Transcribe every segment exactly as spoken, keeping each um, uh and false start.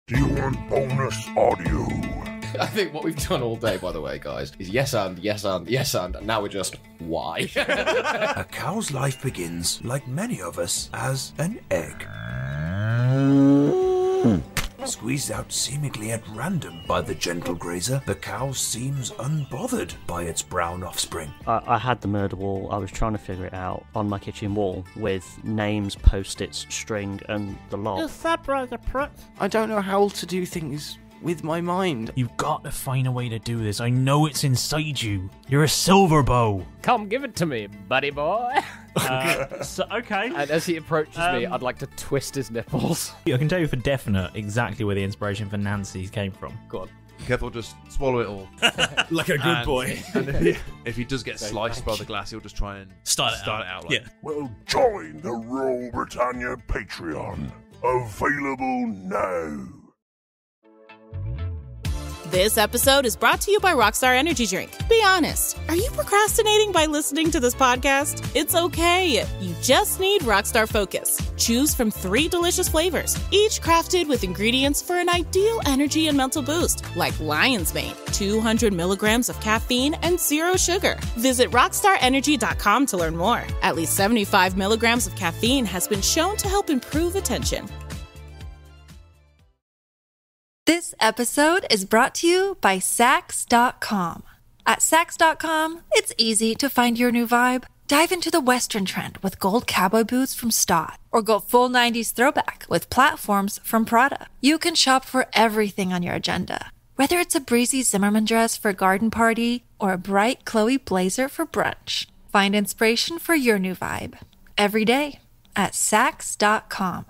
Do you want bonus audio? I think what we've done all day, by the way, guys, is yes and, yes and, yes and, and now we're just, why? A cow's life begins, like many of us, as an egg. Squeezed out seemingly at random by the gentle grazer, the cow seems unbothered by its brown offspring. I, I had the murder wall. I was trying to figure it out on my kitchen wall with names, post-its, string, and the lot. I don't know how to do things with my mind. You've got to find a way to do this. I know it's inside you. You're a silver bow. Come give it to me, buddy boy. Uh, so, okay. And as he approaches Um, me, I'd like to twist his nipples. I can tell you for definite exactly where the inspiration for Nancy's came from. Go on. Kev will just swallow it all. Like a good And- boy. And if, he, if he does get sliced by the glass, he'll just try and Start it start out. it out. Like, Yeah. Well, join the Royal Britannia Patreon. Available now. This episode is brought to you by Rockstar Energy Drink. Be honest, are you procrastinating by listening to this podcast? It's okay. You just need Rockstar Focus. Choose from three delicious flavors, each crafted with ingredients for an ideal energy and mental boost, like Lion's Mane, two hundred milligrams of caffeine and zero sugar. Visit rockstar energy dot com to learn more. At least seventy-five milligrams of caffeine has been shown to help improve attention. This episode is brought to you by Sax dot com. At Sax dot com, it's easy to find your new vibe. Dive into the Western trend with gold cowboy boots from Stott, or go full nineties throwback with platforms from Prada. You can shop for everything on your agenda, whether it's a breezy Zimmermann dress for a garden party or a bright Chloe blazer for brunch. Find inspiration for your new vibe every day at Sax dot com.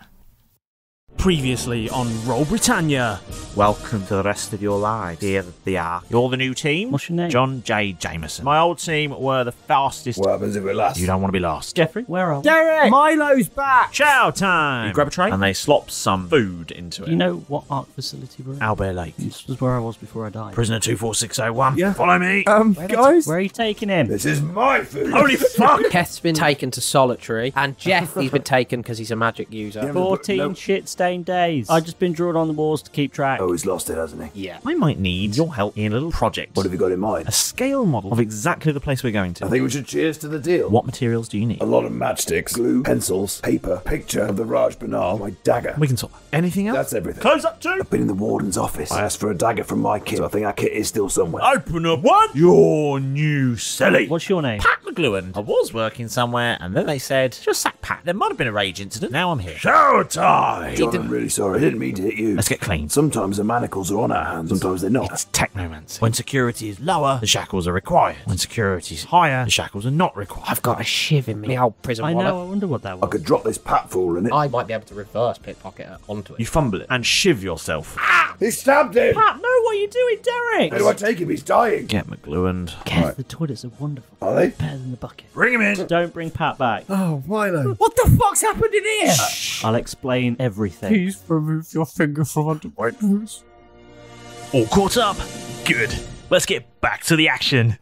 Previously on Roll Britannia. Welcome to the rest of your lives. Here they are. You're the new team. What's your name? John J. Jameson. My old team were the fastest. What happens if we're last? You don't want to be lost. Jeffrey, where are we? Derek! Milo's back. Chow time! You grab a tray and they slop some food into it. Do you know what art facility we're in? Owlbear Lake. This was where I was before I died. Prisoner two four six oh one. Yeah. Follow me. Um, Where are they guys, ta- where are you taking him? this is my food. Holy fuck! Keth's been taken to solitary, and Jeff, he's been taken because he's a magic user. Yeah. fourteen No. shit-stained days. I've just been drawn on the walls to keep track. Oh, he's lost it, hasn't he? Yeah. I might need your help in a little project. What have you got in mind? A scale model of exactly the place we're going to. I think we should cheers to the deal. What materials do you need? A lot of matchsticks, glue, pencils, paper, picture of the Raj Banal, my dagger. We can sort that. Anything else? That's everything. Close up too. I've been in the warden's office. I asked for a dagger from my kit, so I think that kit is still somewhere. Open up one. Your new celly. What's your name? Pat McLuhan. I was working somewhere, and then they said, just sack Pat. There might have been a rage incident. Now I'm here. Shower time! John, I'm really sorry. I didn't mean to hit you. Let's get clean. Sometimes the manacles are on our hands, sometimes they're not. It's technomancy. When security is lower, the shackles are required. When security is higher, the shackles are not required. I've got a shiv in me old prison I wallet. know, I wonder what that was. I could drop this pat fool in it. I might be able to reverse pickpocket it onto it. You fumble it and shiv yourself. He stabbed him! Pat, no, what are you doing, Derek? How do I take him? He's dying. Get McLuhan. Kev, Right. the toilets are wonderful. Are they? Better than the bucket. Bring him in. Don't bring Pat back. Oh, Milo. What the fuck's happened in here? I'll explain everything. Please remove your finger from under my nose. All caught up? Good. Let's get back to the action.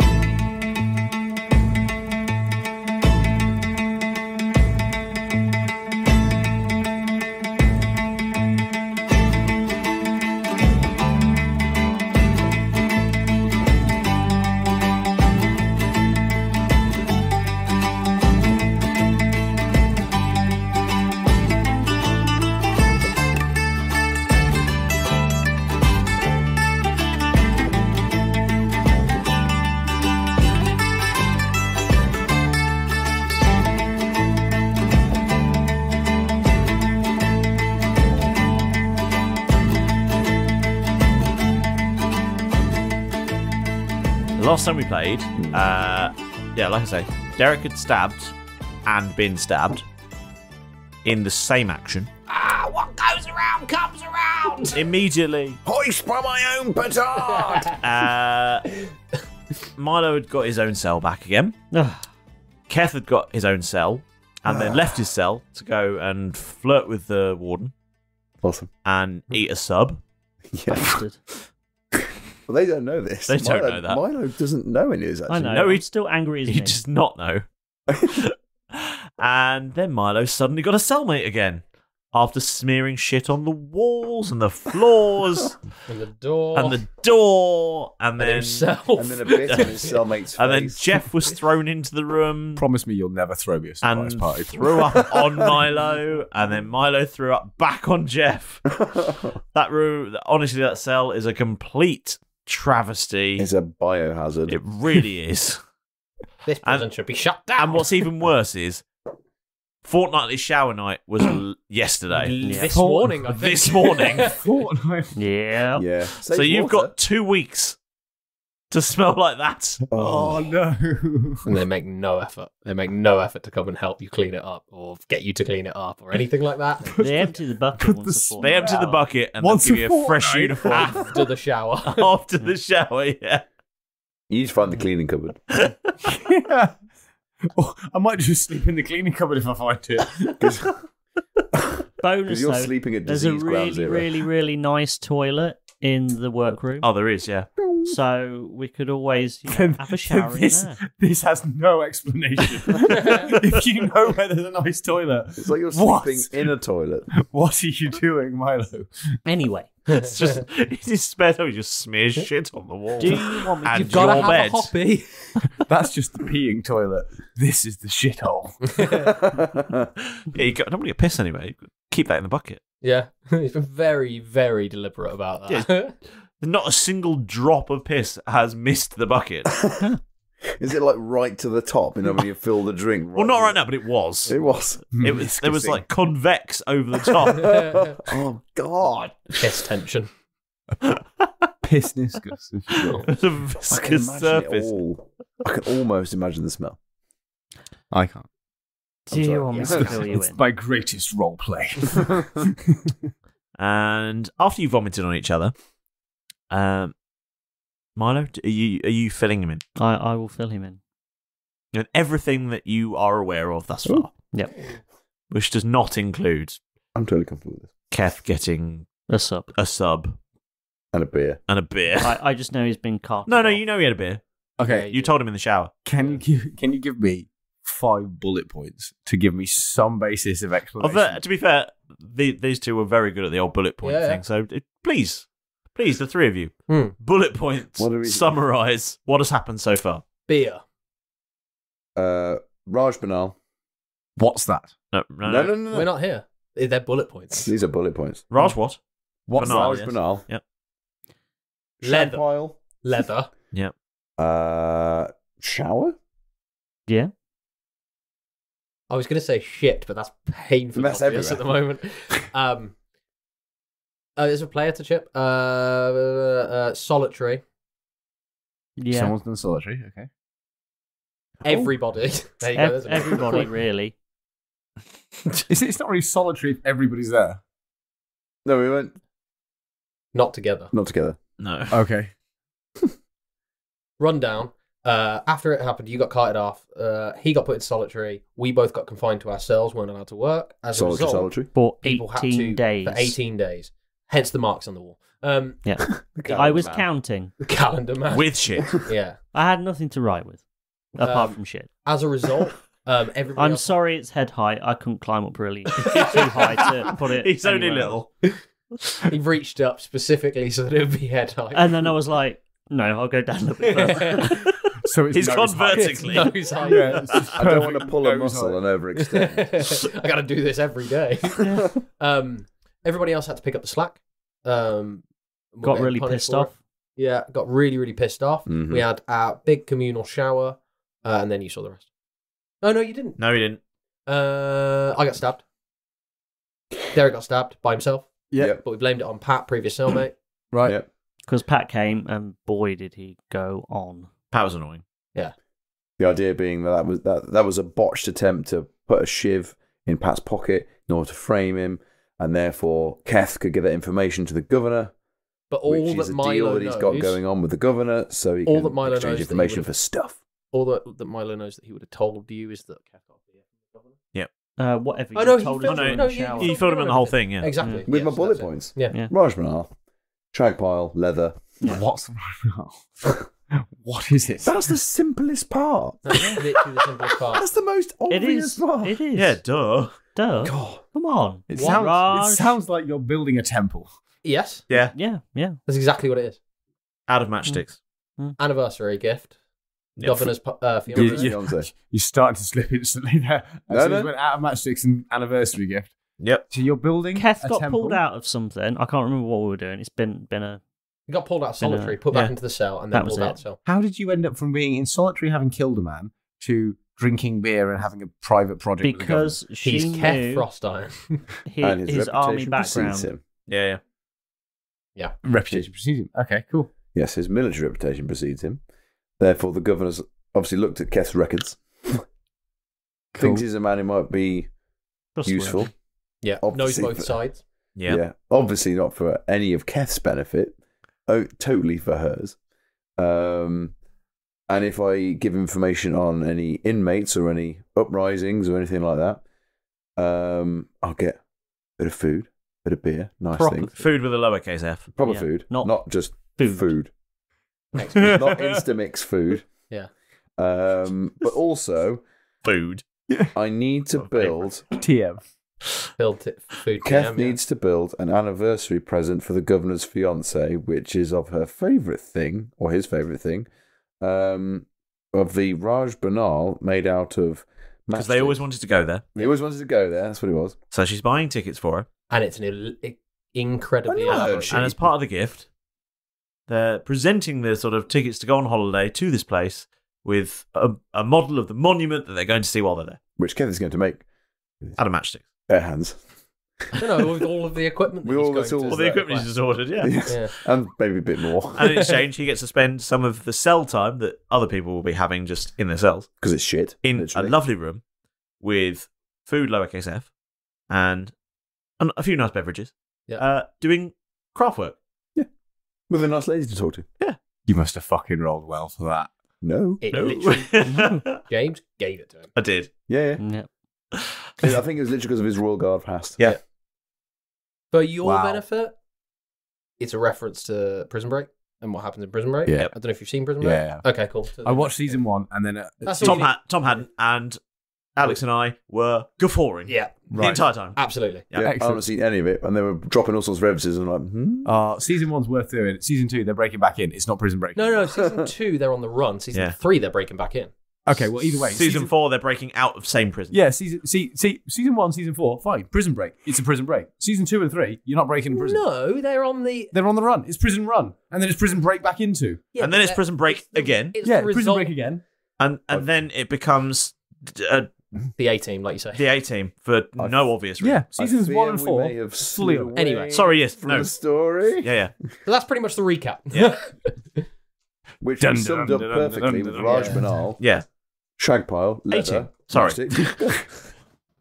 The last time we played, uh, yeah, like I say, Derek had stabbed and been stabbed in the same action. Ah, what goes around comes around! Immediately, Hoist by my own petard! uh, Milo had got his own cell back again. Keth had got his own cell and then left his cell to go and flirt with the warden Awesome. and eat a sub. Yeah. Bastard. Well, they don't know this. They don't Milo, know that. Milo doesn't know any of this, I actually. know. No, I'm he- still angry as He me. does not know. And then Milo suddenly got a cellmate again. after smearing shit on the walls and the floors And the door. and the door, and then himself. And then a bit in his cellmate's and then face. Jeff was thrown into the room Promise me you'll never throw me a surprise and party. threw up on Milo, and then Milo threw up back on Jeff. That room, honestly, that cell is a complete travesty. It's a biohazard. It really is. This prison And- should be shut down. And what's even worse is fortnightly shower night was l- yesterday. This morning, I think. This morning. Fortnite. Yeah. Yeah. So Saves you've water. got two weeks to smell like that. Oh, no. And they make no effort. They make no effort to come and help you clean it up or get you to clean it up or anything like that. They empty the bucket once a They fortnight. empty the bucket and Once they'll give a you a fresh fortnight. uniform After the shower. after the shower, yeah. You need to find the cleaning cupboard. Yeah. Oh, I might just sleep in the cleaning cupboard if I find it. Bonus you're though, sleeping at there's a disease ground really, zero. really, really nice toilet in the workroom. Oh, there is, yeah. So we could always you know, Then- have a shower in this, there. this has no explanation. If you know where there's a nice toilet, It's like you're What? sleeping in a toilet. what are you doing, Milo? Anyway, It's just, it's his spare time. He just smears shit on the wall. do you want me And to You've got to your have bed. a hobby. That's just the peeing toilet. This is the shithole. Yeah, you got, don't want to get piss anyway. Keep that in the bucket. Yeah. He's been very, very deliberate about that. Not a single drop of piss has missed the bucket. Is it like right to the top? You know, when you fill the drink. Right Well, not to right the- now, but it was. It was. It was. There was like convex over the top. Oh God! Piss tension. Piss viscous. if you will. It's a I can viscous imagine surface. it all. I can almost imagine the smell. I can't. do you sorry. want me It's to okay. fill you It's in? my greatest role play. And after you vomited on each other, um, Milo, are you are you filling him in? I, I will fill him in. And everything that you are aware of thus far. Yep. Which does not include I'm totally comfortable with this. Keth getting A sub. a sub And a beer. and a beer. I, I just know he's been carted no, no, off. you know he had a beer. Okay, You told him in the shower. can you give can you give me five bullet points to give me some basis of Of explanation? the, to be fair, the, these two were very good at the old bullet point Yeah, thing. yeah. So it, please, please, the three of you, Hmm. bullet points, What do we- summarize what has happened so far. Beer. Uh, Raj Banal. What's that? No, no, No, no. no, no, no. We're not here. They're bullet points. These are bullet points. Raj, what? What's Banal, Raj yes. Banal. Yep. Leather. Pile. Leather. Yep. Uh, shower. Yeah. I was going to say shit, but that's painfully That's obvious everywhere. at the moment. Um, uh, there's a player to chip. Uh, uh, solitary. Yeah. Someone's done solitary. Okay. Everybody. There you go. Ev- there's a- everybody, really. It's, it's not really solitary if everybody's there. No, we went Not together. not together. No. Okay. Rundown. Uh, after it happened, you got carted off. Uh, he got put in solitary. We both got confined to our cells, weren't allowed to work. As Solitary, a result, solitary. For people had eighteen to days. for eighteen days. Hence the marks on the wall. Um, Yeah. calendar I was man. counting. the calendar man. With shit. Yeah. I had nothing to write with, apart Um, from shit. As a result, um, everybody. I'm else- sorry it's head high. I couldn't climb up really too high to put it. He's only anywhere little. else. He reached up specifically so that it would be head high. And then I was like, no, I'll go down a bit further. So it's He's nose gone height. vertically. Nose high. Yeah, it's just I don't want to perfect pull a nose muscle height. and overextend. I got to do this every day. um, everybody else had to pick up the slack. Um, we're Got getting really punished pissed for it. off. Yeah, got really, really pissed off. Mhm. We had our big communal shower, uh, and then you saw the rest. Oh, no, you didn't. No, he didn't. Uh, I got stabbed. Derek got stabbed by himself, Yeah. Yep. but we blamed it on Pat, previous cellmate. Right. Yep. Because Pat came, and boy, did he go on. Pat was annoying. The idea being that that was that that was a botched attempt to put a shiv in Pat's pocket in order to frame him, and therefore Keth could give that information to the governor. But all which that is a Milo deal that he's got knows- going on with the governor, so he All can that Milo knows exchange that he information would've- for stuff. All that, that Milo knows that he would have told you is that Kev got beer from the governor. Yep. Uh, whatever Oh, you no, he told filled him it- in no, the yeah, shower. He filled him in the whole thing, yeah. Exactly. With yes, my bullet that's it. points. Yeah. Yeah. Raj Manal, shag pile, leather. What's what is it? That's the simplest part. That's literally the simplest part. That's the most It obvious is. part. It is. Yeah, duh. Duh. God. Come on. It What? sounds, Raj? it sounds like you're building a temple. Yes. Yeah. Yeah, yeah. That's exactly what it is. Out of matchsticks. Anniversary gift. Yep. Governor's pu- uh, You- fiance. you- You're starting to slip instantly there. No, As soon no. as we went out of matchsticks and anniversary gift. Yep. So you're building Keth a got temple. pulled out of something. I can't remember what we were doing. It's been been a. He got pulled out of Been a- solitary, put back yeah. into the cell, and That then was pulled out it. the cell. How did you end up from being in solitary, having killed a man, to drinking beer and having a private project? with the Because she He's knew Keth Frostiron. his, and his, his army reputation precedes background. him. Yeah, yeah. Yeah. government? Reputation precedes him. Okay, cool. Yes, his military reputation precedes him. Therefore, the governor's obviously looked at Keth's records. Thinks he's a man who might be Trustworthy. useful. Yeah. Knows Obviously both for- sides. Yeah. Obviously not for any of Keth's benefit. Oh, totally for hers. Um, and if I give information on any inmates or any uprisings or anything like that, um, I'll get a bit of food, a bit of beer, nice Proper things. food with a lowercase f. Proper Yeah, food, not not just food. food. not Instamix food. Yeah. Um, but also, Food. I need to My build. T M. Built it for food. Keth P M, yeah. needs to build an anniversary present for the governor's fiance, which is of her favourite thing, or his favourite thing, um, of the Raj Banal made out of. Because they always wanted to go there. He always wanted to go there. That's what it was. So she's buying tickets for her. And it's an il- incredibly I know, elaborate. she- And as part of the gift, they're presenting the sort of tickets to go on holiday to this place with a, a model of the monument that they're going to see while they're there. Which Keth is going to make Out of matchsticks. bare hands. No, no, with all of the equipment. With that he's all the going tools to- Well, the equipment he's just ordered, yeah. Yeah. And maybe a bit more. And in exchange, he gets to spend some of the cell time that other people will be having just in their cells. Because it's shit. In literally. a lovely room with food, lowercase f, and and a few nice beverages. Yeah. Uh, doing craft work. With a nice lady to talk to. You must have fucking rolled well for that. No. It No. literally, James gave it to him. I did. Yeah, Yeah. yeah. I think it was literally because of his Royal Guard past. Yeah. For your Wow. benefit, it's a reference to Prison Break and what happens in Prison Break. Yeah. I don't know if you've seen Prison Break. Yeah. Okay, cool. So- I watched season one and then. Uh, That's Tom, all- had, Tom hadn't, and Alex and I were guffawing Yeah, the Right. entire time. absolutely. Yeah. Yeah, I Excellent. haven't seen any of it, and they were dropping all sorts of references, and I'm like, hmm? Uh, season one's worth doing. Season two, they're breaking back in. It's not Prison Break. No, no, season two, they're on the run. Season Yeah. three, they're breaking back in. Okay, well, either way. Season, four, they're breaking out of same prison. Yeah, season see, see, season one, season four, fine. Prison Break. It's a prison break. Season two and three, you're not breaking prison. No, they're on the. They're on the run. It's prison run. And then it's prison break back into. Yeah, and then but it's they're- prison break it's the- again. It's Yeah, the prison result- break again. And and then it becomes uh, The A team, like you say. the A team for I- no obvious reason. Yeah, seasons I one fear and we four. may have fully slid on. away Anyway, sorry, yes, from no. the story, Yeah, yeah. So that's pretty much the recap. Yeah. which Dun, was summed dun, up dun, dun, perfectly dun, with dun, Raj yeah. Banal, Yeah. Shagpile, leather, A-team. Sorry. matchstick.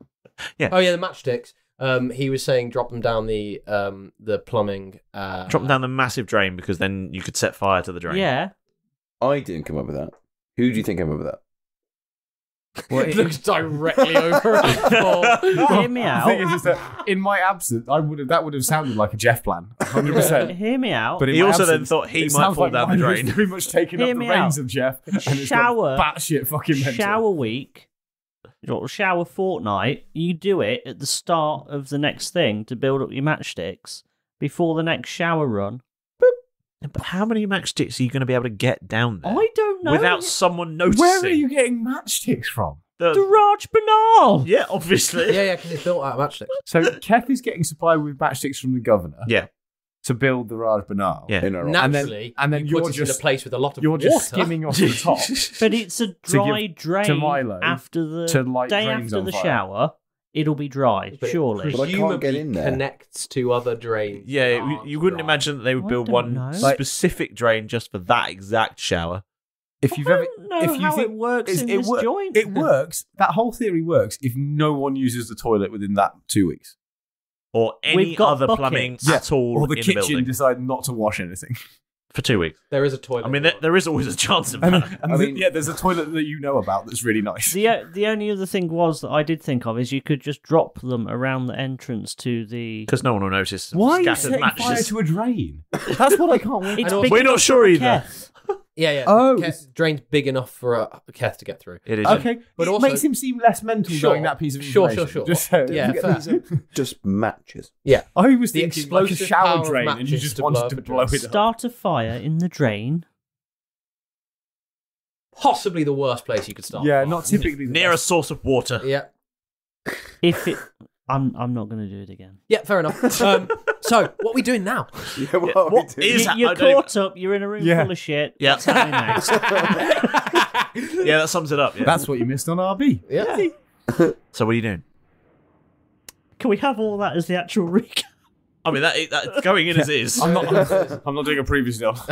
Oh yeah, the matchsticks. Um, he was saying drop them down the um the plumbing. Uh, Drop them down the massive drain because then you could set fire to the drain. Yeah. I didn't come up with that. Who do you think came up with that? Well, It it- looks directly over at Hear me The out. thing is, is that in my absence, I would have that would have sounded like a Jeff plan, hundred percent. Hear me out. But in He my also then absence, thought he it might sounds fall like down the mine was drain. Pretty much taking Hear up the me reins out. of Jeff. And it's Shower. got batshit fucking mental. Shower week, or shower fortnight, you do it at the start of the next thing to build up your matchsticks before the next shower run. But how many matchsticks are you going to be able to get down there I don't know. without someone noticing? Where are you getting matchsticks from? The- The Raj Banal. yeah, obviously. yeah, yeah, because it's built out of matchsticks. So Keth is getting supplied with matchsticks from the governor Yeah. to build the Raj Banal. Yeah. In a row. And then- Naturally, and then he you're puts it in just- a place with a lot of You're water. just skimming off the top But it's a give dry to drain Milo after the to light day drains after on the fire. shower. It'll be dry, But it surely. But I can't presumably get in there. Connects to other drains. Yeah, that you, aren't you wouldn't dry. imagine that they would I build don't one know. Like- specific drain just for that exact shower. If you've I ever, don't know if you how think it works it's- in it this wor- joint. it works. That whole theory works if no one uses the toilet within that two weeks, Or any We've got other buckets. plumbing Yeah, at all or the in kitchen the building. decide not to wash anything. For two weeks. There is a toilet. I mean, there, there is always a chance of And, that. and I the- mean- yeah, there's a toilet that you know about that's really nice. The o- the only other thing was that I did think of is you could just drop them around the entrance to the. Because no one will notice. Why are you Scattered setting fire mattresses. to a drain? That's what I can't wait. It's also- big We're enough not sure for a either. Keth. Yeah, yeah. Oh, Keth, it's- drain's big enough for a Keth to get through. It is. Okay, But but it also- makes him seem less mental Sure, knowing that piece of sure, information. sure, sure. Just so- Yeah, fair. Just matches. Yeah. I was The thinking like a explosive shower power of drain, and you matches just to wanted blow to up a blow drain. it up. Start a fire in the drain. Possibly the worst place you could start. Yeah, not typically the Near a best. source of water. Yeah. If it, I'm I'm not going to do it again. Yeah, fair enough. Um, so, what are we doing now? Yeah, what are we What doing? is You, that? you're I don't caught up. You're in a room Yeah. full of shit. Yeah. What's happening next? Yeah, that sums it up. Yeah. That's what you missed on R B. Yeah. So what are you doing? Can we have all that as the actual recap? I mean, that that's going in as is. I'm not. I'm not doing a previously on.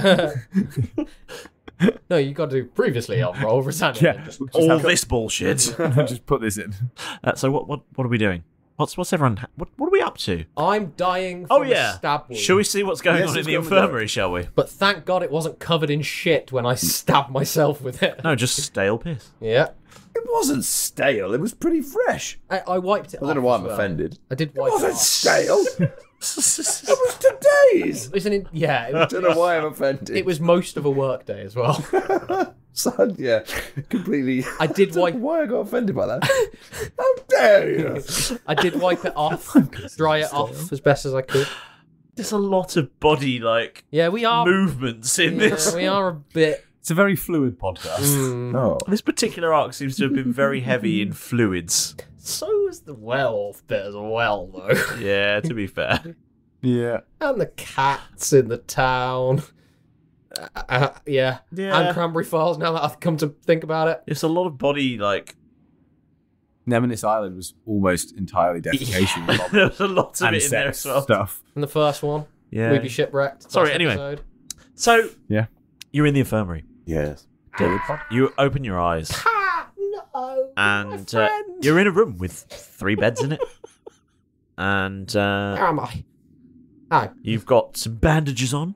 No, you got to do previously on Roll Britannia. Yeah. and Just, Just All have- this bullshit. Just put this in. Uh, so what what what are we doing? What's what's everyone? ha- What what are we up to? I'm dying Oh from yeah. a stab wound. Shall we see what's going Yes, on in let's the go with infirmary? Shall we? But thank God it wasn't covered in shit when I stabbed myself with it. No, just stale piss. Yeah. It wasn't stale. It was pretty fresh. I, I wiped it I don't know off why as I'm well. offended. I did It wipe it wasn't off. stale. It was today's. It was an in, yeah, it I was, don't know why I'm offended. it was most of a work day as well. Son, yeah, completely. I did I don't know wipe why I got offended by that. How dare you? I did wipe it off, dry it off as best as I could. There's a lot of body like Yeah, we are movements in yeah, this. we are a bit It's a very fluid podcast. mm, Oh, This particular arc seems to have been very heavy in fluids. so is the werewolf bit as well though. Yeah, to be fair. Yeah. And the cats in the town. Uh, uh, yeah. Yeah. And Cranberry Falls, now that I've come to think about it. It's a lot of body like. Nemesis Island was almost entirely defecation. There's a lot of and it in there sex as well. stuff. And the first one, Yeah. we'd be shipwrecked. Sorry, last anyway. episode. So Yeah. you're in the infirmary. yes. You open your eyes. No. And uh, you're in a room with three beds in it. And uh, Where am I? Oh. you've got some bandages on.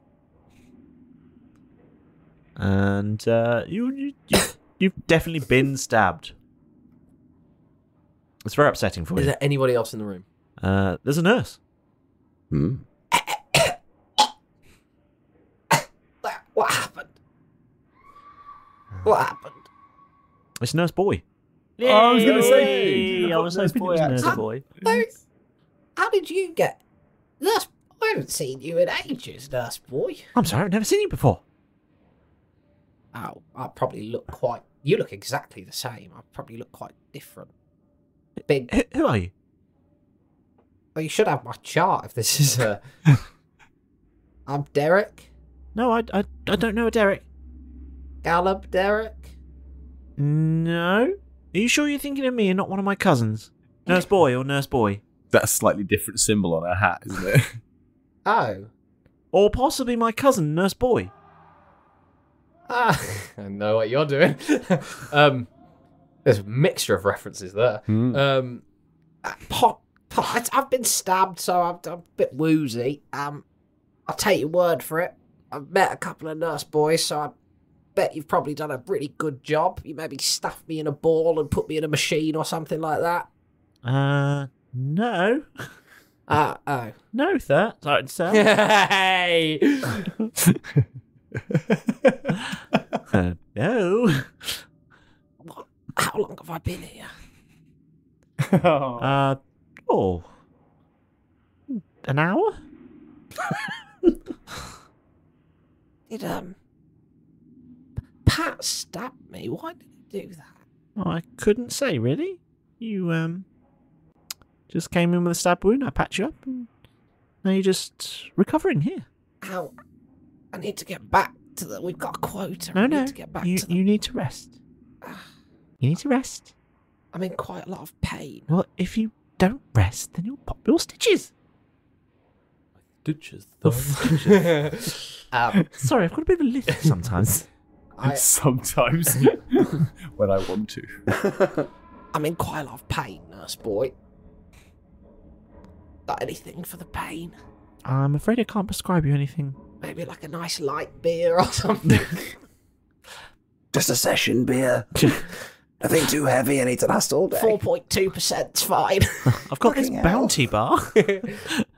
And uh, you, you, you, you've definitely been stabbed. It's very upsetting for Is you. there anybody else in the room? Uh, there's a nurse. Hmm. What happened? What happened? It's Nurse Boy. Oh, I was gonna say, Yay! I was Nurse hoping it Boy was accent. Nurse Boy. Nurse, how did you get... Nurse, I haven't seen you in ages, Nurse Boy. I'm sorry, I've never seen you before. Oh, I probably look quite... You look exactly the same. I probably look quite different. Big... Who, who are you? Well, you should have my chart if this is a... I'm Derek. No, I, I, I don't know a Derek. Gallop Derek. No. Are you sure you're thinking of me and not one of my cousins? Nurse Boy or Nurse Boy? That's a slightly different symbol on her hat, isn't it? Oh. Or possibly my cousin, Nurse Boy. Ah, I know what you're doing. um, there's a mixture of references there. Hmm. Um, uh, pot, pot, I've been stabbed, so I'm, I'm a bit woozy. Um, I'll take your word for it. I've met a couple of nurse boys, so I bet you've probably done a really good job. You maybe stuffed me in a ball and put me in a machine or something like that. Uh, no. Uh, oh. No, sir. Sorry, sir. Hey! Uh, no. What? How long have I been here? Uh, oh. An hour? Did, um... Pat stab me? Why did he do that? Oh, I couldn't say, really. You, um, just came in with a stab wound. I patched you up. And now you're just recovering here. Ow. I need to get back to the... We've got a quota. No, I no. need to get back You, to the... you need to rest. You need to rest. I'm in quite a lot of pain. Well, if you don't rest, then you'll pop your stitches. Stitches, um, Sorry, I've got a bit of a lisp sometimes. I, Sometimes. When I want to. I'm in quite a lot of pain, nurse boy. Got anything for the pain? I'm afraid I can't prescribe you anything. Maybe like a nice light beer or something. Just a session beer. Nothing too heavy. I need to last all day. four point two percent's fine. I've got this Fucking hell. bounty bar.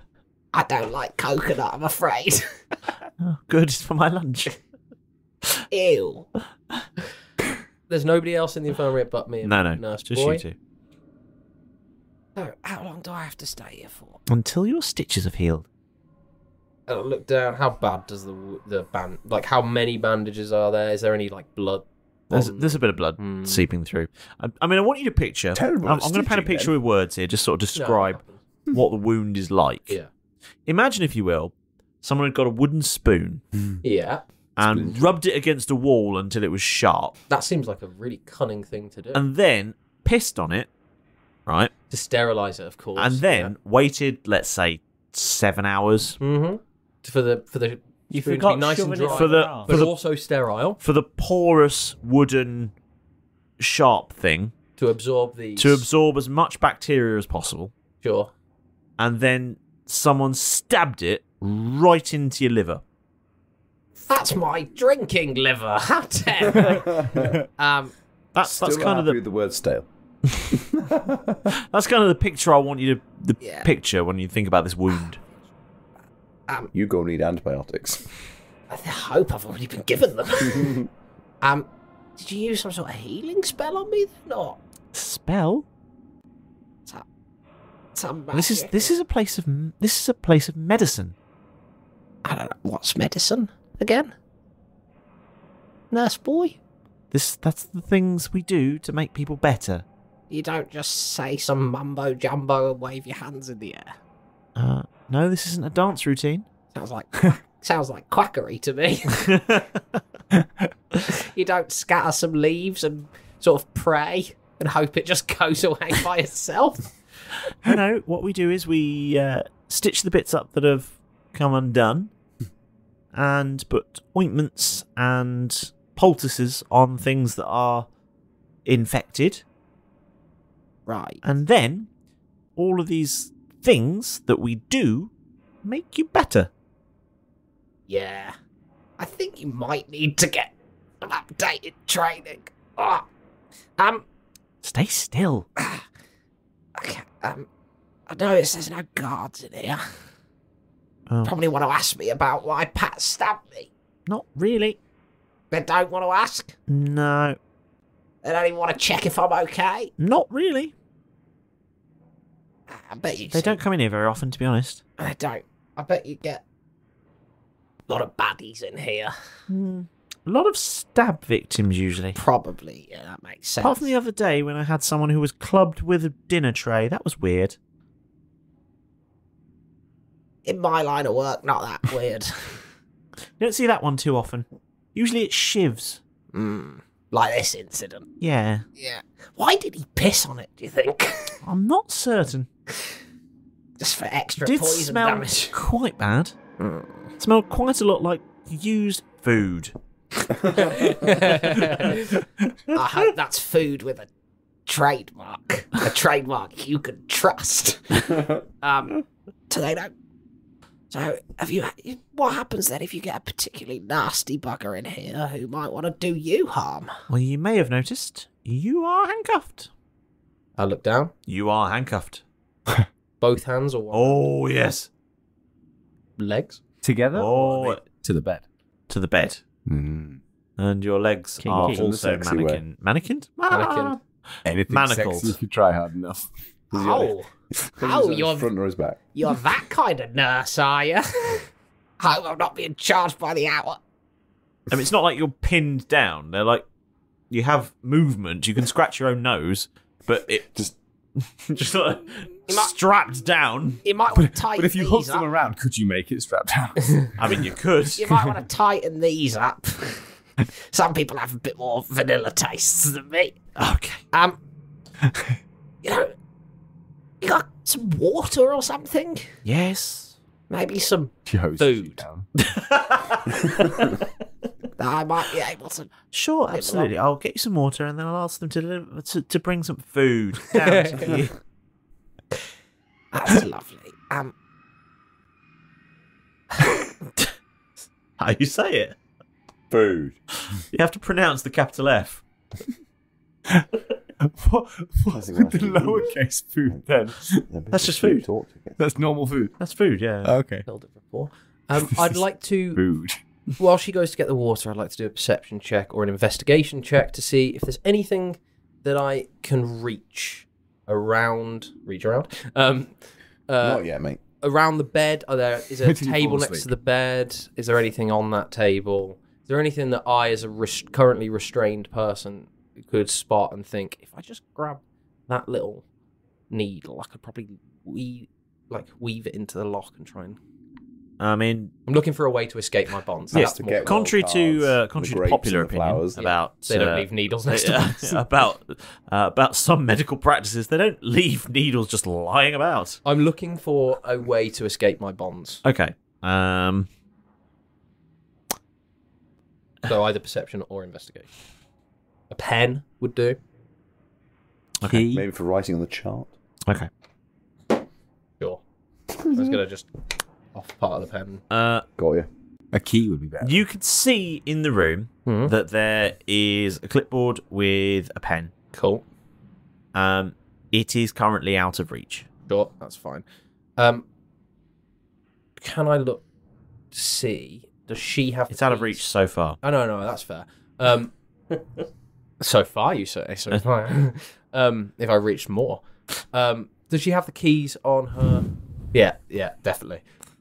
I don't like coconut, I'm afraid. Oh, good, it's for my lunch. Ew. There's nobody else in the infirmary but me and No, no, nurse just boy. you two. So, how long do I have to stay here for? Until your stitches have healed. Oh, look down. How bad does the the band like? How many bandages are there? Is there any like blood? There's, on- there's a bit of blood Hmm. seeping through. I, I mean, I want you to picture. Terrible I'm, I'm going to paint a stitching, picture then. with words here, just sort of No, describe it what the wound is like. Yeah. Imagine, if you will, someone had got a wooden spoon Yeah. and rubbed it against a wall until it was sharp, That seems like a really cunning thing to do. and then pissed on it, right? To sterilise it, of course. And then waited, let's say, seven hours Mm-hmm. For the for the You spoon to forgot be nice and shoving it dry, for the But but for the also sterile for the porous wooden sharp thing to absorb these. to absorb as much bacteria as possible, Sure. and then someone stabbed it right into your liver. That's my drinking liver. How dare I? um, That's Still that's not kind of happy the with the word stale. that's kind of the picture I want you to the Yeah. picture when you think about this wound. um, You go need antibiotics. I hope I've already been given them. um, did you use some sort of healing spell on me then, or Spell? some This is magic? this is a place of this is a place of medicine. I don't know. What's medicine again? Nurse boy? This that's the things we do to make people better. You don't just say some mumbo jumbo and wave your hands in the air. Uh, no, this isn't a dance routine. Sounds like sounds like quackery to me. You don't scatter some leaves and sort of pray and hope it just goes away by itself. No, no. What we do is we uh, stitch the bits up that have come undone, and put ointments and poultices on things that are infected. Right. And then all of these things that we do make you better. Yeah. I think you might need to get an updated training. Oh. Um, Stay still. okay, um, I notice there's no guards in here. Oh, Probably want to ask me about why Pat stabbed me. not really. They don't want to ask. No, They don't even want to check if I'm okay. not really. I bet you They don't come in here very often, to be honest. They don't. I bet you get a lot of baddies in here. Hmm. A lot of stab victims, usually. Probably, yeah, that makes sense. Apart from the other day when I had someone who was clubbed with a dinner tray. That was weird. In my line of work, not that weird. You don't see that one too often. Usually it's shivs. Mm, like this incident. Yeah. Yeah. Why did he piss on it, do you think? I'm not certain. Just for extra It did poison smell damage. quite bad. It smelled quite a lot like used food. I hope that's food with a trademark. A trademark you can trust. Um, so they don't. So, have you? What happens then if you get a particularly nasty bugger in here who might want to do you harm? Well, you may have noticed you are handcuffed. I look down. You are handcuffed. Both hands or one? Oh, yes. Legs? Together? Oh, or to the bed. to the bed. Mm. And your legs Kinky. are In the also sexy way. mannequin. Mannequined? Mannequin. Anything Manacled. sexy if you try hard enough. Oh, Oh, oh, you're front or his back. you're that kind of nurse, are you? Hope I'm not being charged by the hour. I mean, it's not like you're pinned down. They're like, you have movement. You can scratch your own nose, but it just, just sort of You might- strapped down. You might want to tighten But if you these hooked up. them around, could you make it strapped down? I mean, you could. You might want to tighten these up. Some people have a bit more vanilla tastes than me. Okay. Um, you know, you got some water or something? Yes. Maybe some She hoses you food. down. that I might be able to. Sure, Nibble absolutely. I'll get you some water, and then I'll ask them to deliver, to, to bring some food down to you. That's lovely. Um, How you say it? Food. You have to pronounce the capital F. what, what's with the lowercase food then? That's just food. That's normal food. That's food, yeah. Okay. Held it before. Um, I'd like to Food. while she goes to get the water, I'd like to do a perception check or an investigation check to see if there's anything that I can reach around. Reach around. Um, uh, Not yet, mate. Around the bed, are there? Is there a Until you table fall next asleep. to the bed? Is there anything on that table? Is there anything that I, as a res- currently restrained person, could spot and think, if I just grab that little needle, I could probably weave, like weave it into the lock and try and. I mean, I'm looking for a way to escape my bonds. Yeah, That's more get contrary cards, to uh, the contrary to grapes popular and the opinion flowers. about They don't uh, leave needles next to uh, bonds. about uh, about some medical practices, they don't leave needles just lying about. I'm looking for a way to escape my bonds. Okay. Um. So either perception or investigation. A pen would do. Okay. Maybe for writing on the chart. Okay. Sure. I was gonna just off part of the pen. Uh, Got you. A key would be better. you could see in the room Mhm. that there is a clipboard with a pen. Cool. Um, it is currently out of reach. Sure, that's fine. Um, can I look to see? Does she have? It's the out of keys? reach so far. Oh no, no, that's fair. Um, so far, you say. So far. um, if I reached more, um, does she have the keys on her? Yeah, yeah, definitely.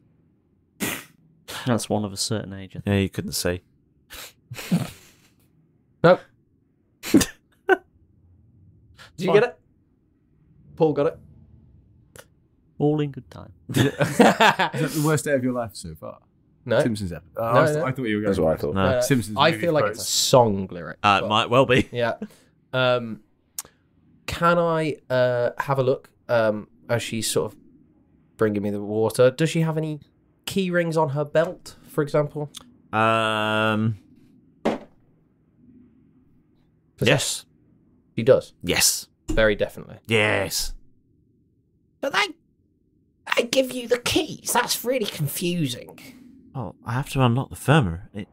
That's one of a certain age. I think. Yeah, you couldn't see. Nope. Did you get it? Paul got it. All in good time. Is that the worst day of your life so far? No. Simpsons episode. Uh, No, I, was- no. I thought you were going. That's what I thought. No. Uh, Simpsons I movie feel like quotes. it's a song lyric. Uh, it but- might well be. Yeah. Um, can I uh, have a look um, as she's sort of bringing me the water? Does she have any key rings on her belt, for example? Um. Yes. She does. Yes. Very definitely. Yes. But they, they give you the keys. That's really confusing. Oh, I have to unlock the infirmary. It...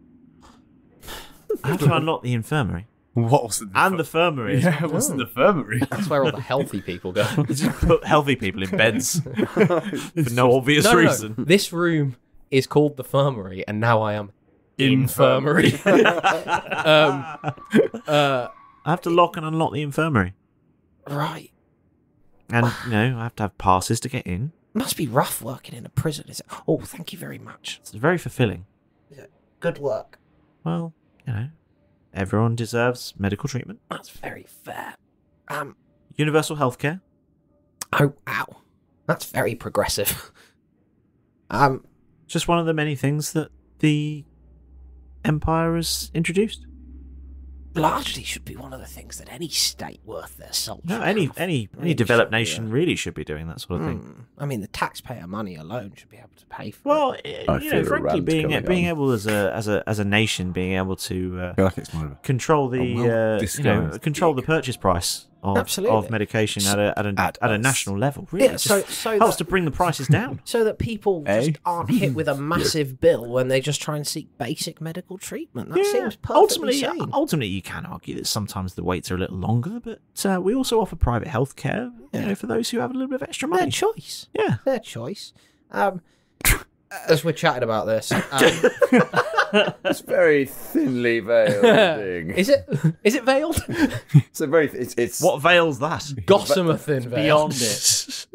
I have to unlock the infirmary. What was the And the infirmary. Yeah, what's in the infirmary? That's where all the healthy people go. Just put healthy people in beds for no obvious No, no, no. reason. This room is called the infirmary, and now I am infirmary. um, uh, I have to lock and unlock the infirmary. Right. And, you know, I have to have passes to get in. Must be rough working in a prison, is it? Oh, thank you very much. It's very fulfilling. Good work. Well, you know, everyone deserves medical treatment. That's very fair. Um. Universal healthcare. Oh, ow. That's very progressive. um. Just one of the many things that the Empire has introduced. Largely should be one of the things that any state worth their salt. No, should any have. any any Really developed should be, nation uh, really should be doing that sort of thing. hmm. I mean, the taxpayer money alone should be able to pay for Well, it. eh, you know, frankly, being being able as a as a as a nation being able to uh, I feel like it's more of a control the a uh, you know well-disguised control the purchase price of, Absolutely. of medication at a at a At at, a us. national level. Really, Yeah, It so- just so helps that- to bring the prices down. So that people Eh? just aren't hit with a massive bill when they just try and seek basic medical treatment. That Yeah, seems perfectly ultimately, sane. ultimately, you can argue that sometimes the waits are a little longer, but uh, we also offer private healthcare, you know, for those who have a little bit of extra Their money. choice. Yeah. Their choice. Um, as we're chatting about this, um, It's very thinly veiled. thing. is it? Is it veiled? It's a very. It's. it's What veils that? Gossamer thin veil. Beyond it.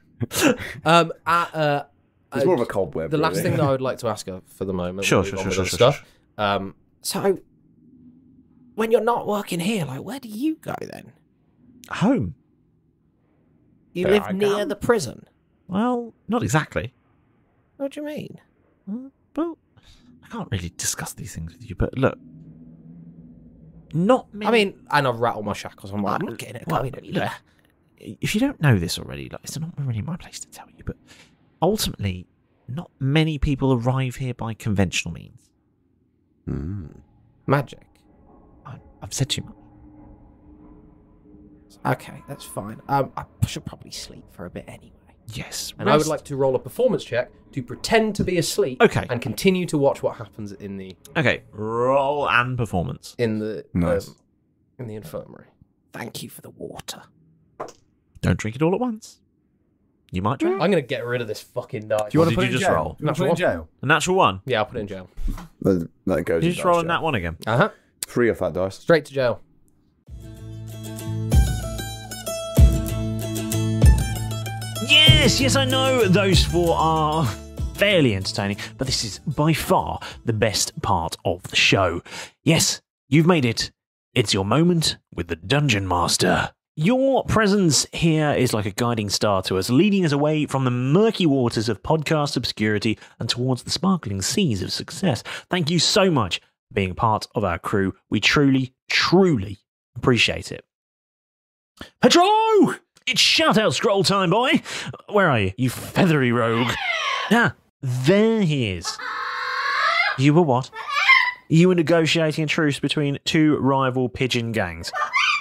Um, uh, uh, It's uh, more of a cobweb. The last really. thing that I would like to ask her for the moment. Sure, we'll sure, move on sure, with sure, other sure, stuff. Um, so, when you're not working here, like, where do you go then? Home. You There live I near come. the prison. Well, not exactly. What do you mean? Uh, Well, I can't really discuss these things with you, but look, not many. I mean, and I've rattled my shackles. I'm like, I'm Uh, not getting it well, going anywhere. look, if you don't know this already, like, it's not really my place to tell you, but ultimately, not many people arrive here by conventional means. Mm. Magic. I, I've said too much. Okay, that's fine. Um, I should probably sleep for a bit anyway. Yes, And I would rest- like to roll a performance check to pretend to be asleep. Okay. And continue to watch what happens in the Okay, roll and performance. in the Nice. um, in the infirmary. Thank you for the water. Don't drink it all at once. You might try. I'm going to get rid of this fucking dice. Do you want to did put you it in just jail? roll? Do you want to put it in jail? A natural one? Yeah, I'll put it in jail. That, that goes. You in just dice roll on jail. that one again. Uh-huh. Three off that dice. Straight to jail. Yes, yes, I know those four are fairly entertaining, but this is by far the best part of the show. Yes, you've made it. It's your moment with the Dungeon Master. Your presence here is like a guiding star to us, leading us away from the murky waters of podcast obscurity and towards the sparkling seas of success. Thank you so much for being part of our crew. We truly, truly appreciate it. Petro! It's shout-out scroll time, boy! Where are you, you feathery rogue? Ah, there he is. You were what? You were negotiating a truce between two rival pigeon gangs.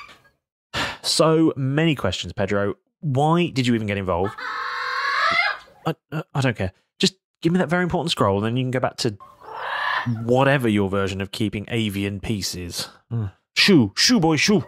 So many questions, Pedro. Why did you even get involved? I, I don't care. Just give me that very important scroll, and then you can go back to whatever your version of keeping avian peace is. Mm. Shoo, shoo, boy, shoo.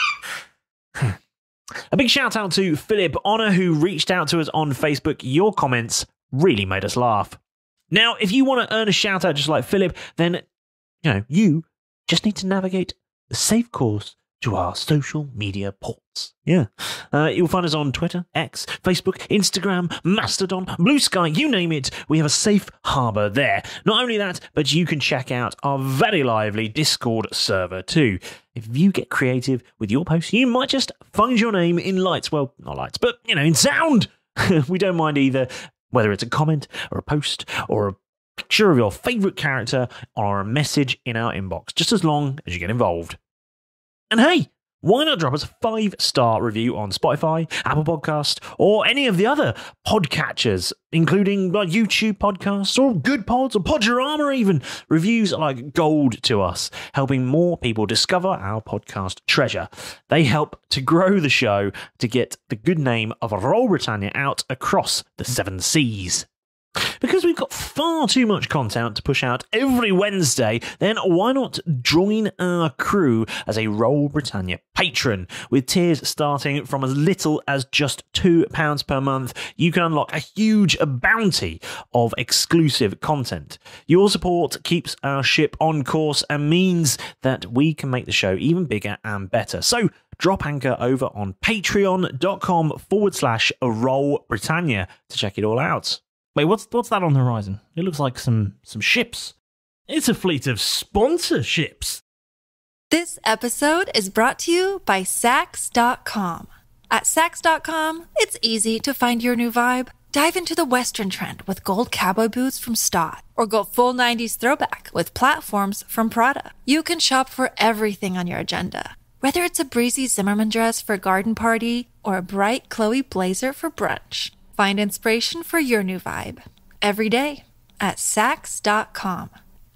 A big shout out to Philip Honor, who reached out to us on Facebook. Your comments really made us laugh. Now, if you want to earn a shout out just like Philip, then, you know, you just need to navigate the safe course to our social media ports. Yeah. Uh, you'll find us on Twitter, X, Facebook, Instagram, Mastodon, Blue Sky, you name it. We have a safe harbour there. Not only that, but you can check out our very lively Discord server too. If you get creative with your posts, you might just find your name in lights. Well, not lights, but, you know, in sound. We don't mind either, whether it's a comment or a post or a picture of your favourite character or a message in our inbox, just as long as you get involved. And hey, why not drop us a five-star review on Spotify, Apple Podcast, or any of the other podcatchers, including like YouTube podcasts, or Good Pods, or Podurama even. Reviews are like gold to us, helping more people discover our podcast treasure. They help to grow the show to get the good name of Roll Britannia out across the seven seas. Because we've got far too much content to push out every Wednesday, then why not join our crew as a Roll Britannia patron? With tiers starting from as little as just two pounds per month, you can unlock a huge bounty of exclusive content. Your support keeps our ship on course and means that we can make the show even bigger and better. So drop anchor over on patreon.com forward slash Roll Britannia to check it all out. Wait, what's what's that on the horizon? It looks like some some ships. It's a fleet of sponsorships. This episode is brought to you by Sax dot com. At Sax dot com, it's easy to find your new vibe. Dive into the Western trend with gold cowboy boots from Stott, or go full nineties throwback with platforms from Prada. You can shop for everything on your agenda, whether it's a breezy Zimmermann dress for a garden party or a bright Chloe blazer for brunch. Find inspiration for your new vibe every day at Sax dot com.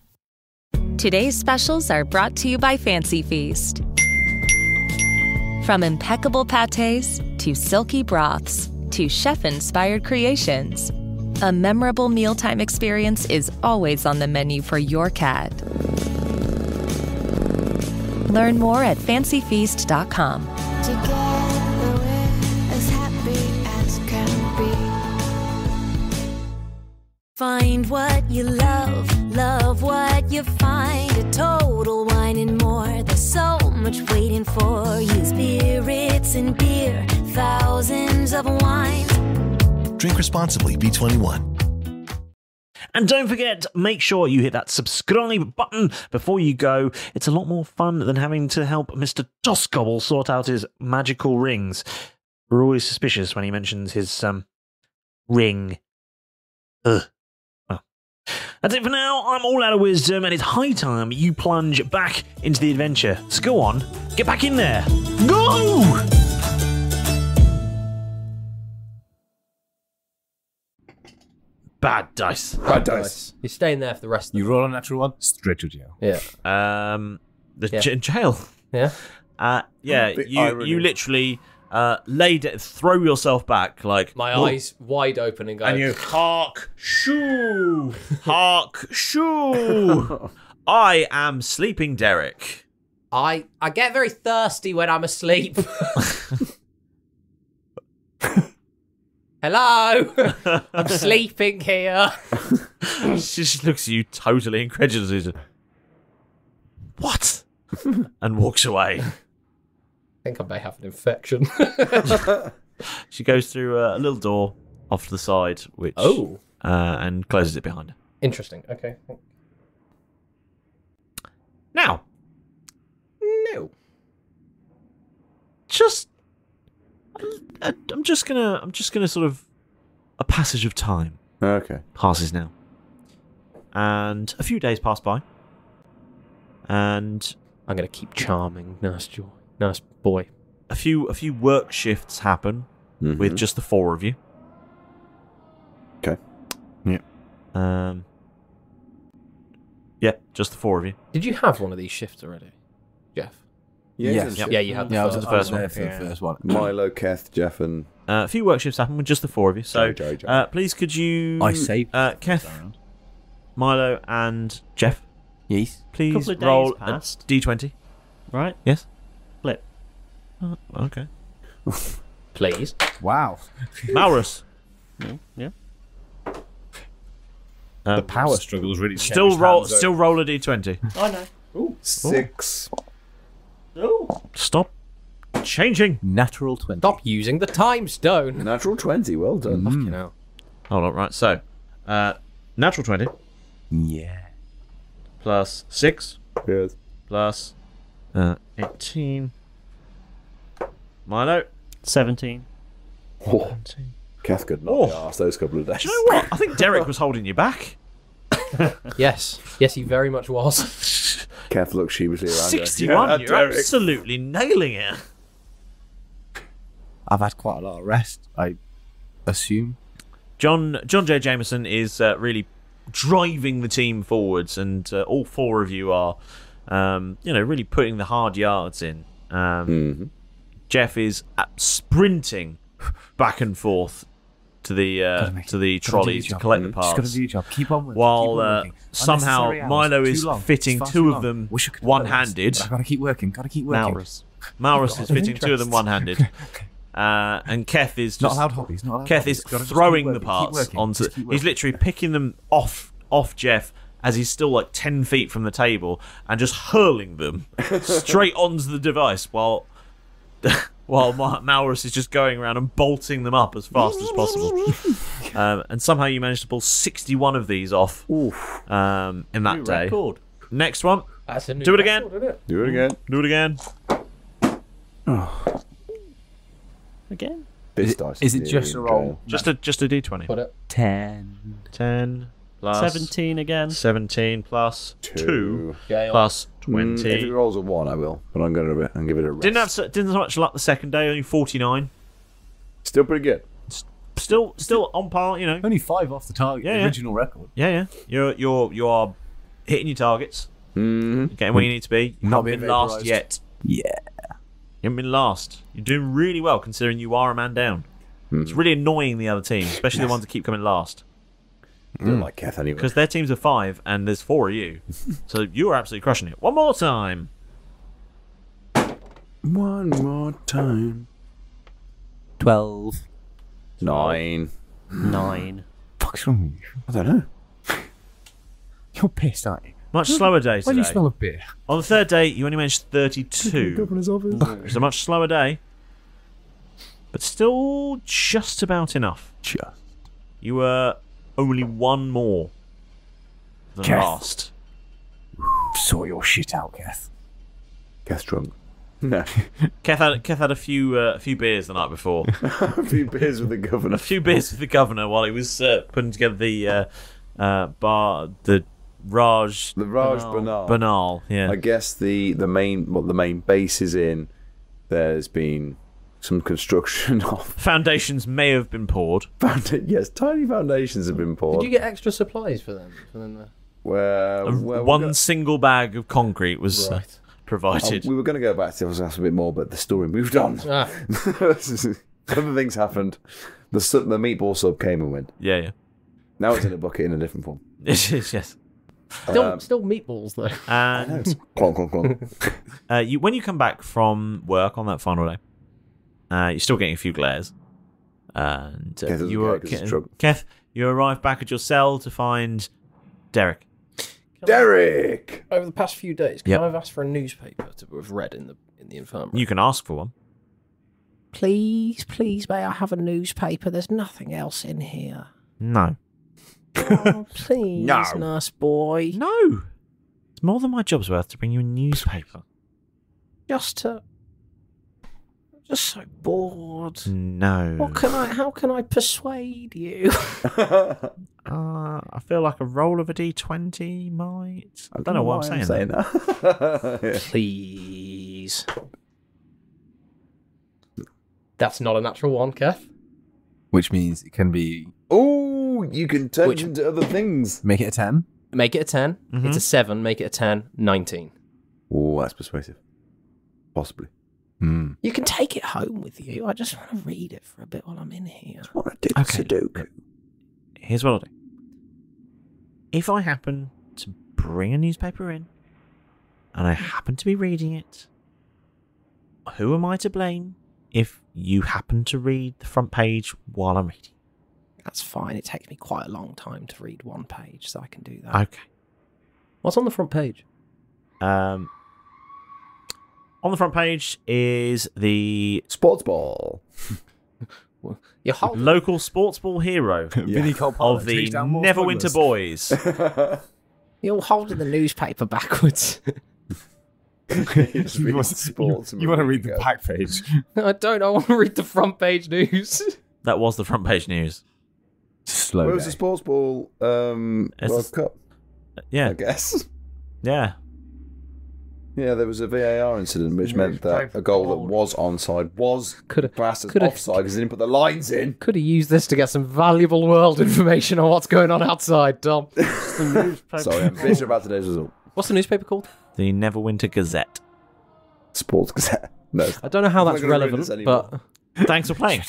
Today's specials are brought to you by Fancy Feast. From impeccable pâtés to silky broths to chef-inspired creations, a memorable mealtime experience is always on the menu for your cat. Learn more at fancy feast dot com. Find what you love, love what you find. A total wine and more. There's so much waiting for you. Spirits and beer, thousands of wines. Drink responsibly, B twenty-one. And don't forget, make sure you hit that subscribe button before you go. It's a lot more fun than having to help Mister Toscobble sort out his magical rings. We're always suspicious when he mentions his um ring. Ugh. That's it for now. I'm all out of wisdom, and it's high time you plunge back into the adventure. So go on, get back in there. Go! Bad dice. Bad dice. You're staying there for the rest of the You roll a natural one, straight to jail. Yeah. Um, the Yeah. j- jail. Yeah. Uh, yeah. Bit You irony. you literally uh lay d- throw yourself back like My "Whoa," eyes wide open and go. and you hark shoo hark shoo. I am sleeping, Derek. I I get very thirsty when I'm asleep. Hello, I'm sleeping here. She just looks at you totally incredulous. She's like, what? And walks away. I think I may have an infection. She goes through a little door off to the side, which oh, uh, and closes it behind her. Interesting. Okay. Now, no, just I, I'm just gonna I'm just gonna sort of a passage of time. Okay. Passes now, and a few days pass by, and I'm gonna keep charming Nurse Joy, Nurse Boy. A few a few work shifts happen Mm-hmm. with just the four of you. Okay. Yeah. Um. Yeah, just the four of you. Did you have one of these shifts already, Jeff? Yeah, Yes. yeah, Yeah, you had the Yeah, I was, first I was one. there for Yeah. the first one. Milo, Keth, Jeff, and Uh, a few work shifts happen with just the four of you. So, Joe, Joe, Joe. Uh, please, could you? I saved uh, Keth, Milo, and Jeff. Yes. Please Couple of days roll passed. a d twenty. Right? Yes. Flip. Uh, okay. Please. Wow. Maurus. Mm, yeah. Um, The power struggle is really Still kept roll. his hands Still roll a d twenty. I know. Ooh. six. Ooh. Stop. Changing. Natural twenty. Stop using the time stone. Natural twenty. Well done. Fucking hell. Hold on. Right. So, uh, natural twenty Yeah. plus six Yes. plus uh, eighteen. Milo. seventeen. Oh, Keth could not Oh. be asked those couple of days. Do you know what? I think Derek was holding you back. Yes. Yes, he very much was. Keth looks sheepishly around. going, Sixty-one. "Yeah, You're Derek." absolutely nailing it. I've had quite a lot of rest, I assume. John John J. Jameson is uh, really driving the team forwards, and uh, all four of you are, um, you know, really putting the hard yards in. Um, Mhm. Jeff is uh, sprinting back and forth to the uh, make- to the gotta do trolleys your to job. collect the Just gotta parts. do your job. Keep on working. While Keep on uh, working. somehow Unnecessary hours. Milo Too is long. fitting It's far two too of long. them Wish I could do one-handed. that. I gotta keep working. Gotta keep working. Maurus. Maurus is Got fitting two of them interest. one-handed. Uh, and Keth is just, Not allowed hobbies. Not allowed Keth hobbies. is Gotta just keep throwing the working, keep parts working, onto. just keep He's working. literally picking them off off Jeff as he's still like ten feet from the table and just hurling them straight onto the device while while Ma- Maurus is just going around and bolting them up as fast as possible. Um, and somehow you managed to pull sixty-one of these off um, in that New day. record. Next one. That's a new Do it again. record, isn't it? Do it again. Do it again. Again? This Is it- dice is it really just a roll? going. Just a just a d twenty. Put it. Ten. ten plus seventeen again. seventeen plus two, Two. Gale. plus Mm, if it twenty. rolls a one, I will, but I'm going to and give it a rest. Didn't have so- didn't have much luck the second day. Only forty-nine. Still pretty good. Still still on par. You know. Only five off the target. Yeah, the yeah. original record. Yeah, yeah. You're you're you are hitting your targets. Mm-hmm. Getting where you need to be. You Not haven't being been last vaporised. yet. Yeah. You haven't been last. You're doing really well considering you are a man down. It's really annoying the other team, especially the ones that keep coming last. I don't like Keth anyway. Because their teams are five and there's four of you. So you are absolutely crushing it. One more time. One more time. Twelve. Nine. Nine. Fuck's wrong with you? I don't know. You're pissed, aren't you? Much slower day Why do you today. smell of beer? On the third day, you only managed thirty-two. Governor's office. Which is a much slower day. But still just about enough. Just. You were only one more than Keth. last. Sort your shit out, Keth. Keth's drunk. No. Keth had, Keth had a few uh, a few beers the night before. A few beers with the governor. A few beers with the governor while he was uh, putting together the uh, uh, bar, the Raj. The Raj Banal. Banal. Banal, yeah. I guess the, the main what the main base is in. There's been some construction of Foundations may have been poured. founda- yes, tiny foundations have been poured. Did you get extra supplies for them? For them to... Where, A- where we're one go- single bag of concrete was uh, Right. provided. Oh, we were going to go back to this a bit more, but the story moved on. Ah. Other things happened. The su- the meatball sub came and went. Yeah, yeah. Now it's in a bucket in a different form. It is, yes. Still, Um, still meatballs though. And clonk, clonk, clonk. uh, you, when you come back from work on that final day, uh, you're still getting a few glares. And uh, Keth doesn't you care are, 'cause it's Ke- trouble. Keth, you arrive back at your cell to find Derek. Derek! Over the past few days, can Yep. I have asked for a newspaper to have read in the in the infirmary? You can ask for one. Please, please, may I have a newspaper? There's nothing else in here. No. Oh, please, No. nurse boy. No. It's more than my job's worth to bring you a newspaper. Just to... I'm just so bored. No. What can I... How can I persuade you? Uh, I feel like a roll of a d twenty might. I don't know why I'm saying, that. Yeah. Please. That's not a natural one, Kev. Which means it can be. Oh, you can turn Which- it into other things. Make it a ten. Make it a ten. Mhm. It's a seven. Make it a ten. nineteen. Oh, that's persuasive. Possibly. Hmm. You can take it home with you. I just want to read it for a bit while I'm in here. What I do Okay. Sudoku. Here's what I'll do. If I happen to bring a newspaper in, and I happen to be reading it, who am I to blame if you happen to read the front page while I'm reading? That's fine. It takes me quite a long time to read one page, so I can do that. Okay. What's on the front page? Um, on the front page is the Sports ball. You're holding... local sports ball hero Vinny Colpollo of the takes down more Neverwinter smugglers. Boys. You're holding the newspaper backwards. Just You read want, sports you, and you want to read read the go. back page. I don't. I want to read the front page news. That was the front page news. Slow. Where was day. the sports ball um, It's World the- Cup? Yeah, I guess. yeah. Yeah, there was a V A R incident which Yeah, meant it's that very a goal that bold. was onside was Coulda- classed as coulda- offside because they didn't put the lines in. Could have used this to get some valuable world information on what's going on outside, Tom. Sorry, I'm bitter about today's result. What's the newspaper called? The Neverwinter Gazette. Sports Gazette. No. I don't know how I'm that's not gonna read relevant, this anymore. but Thanks for playing.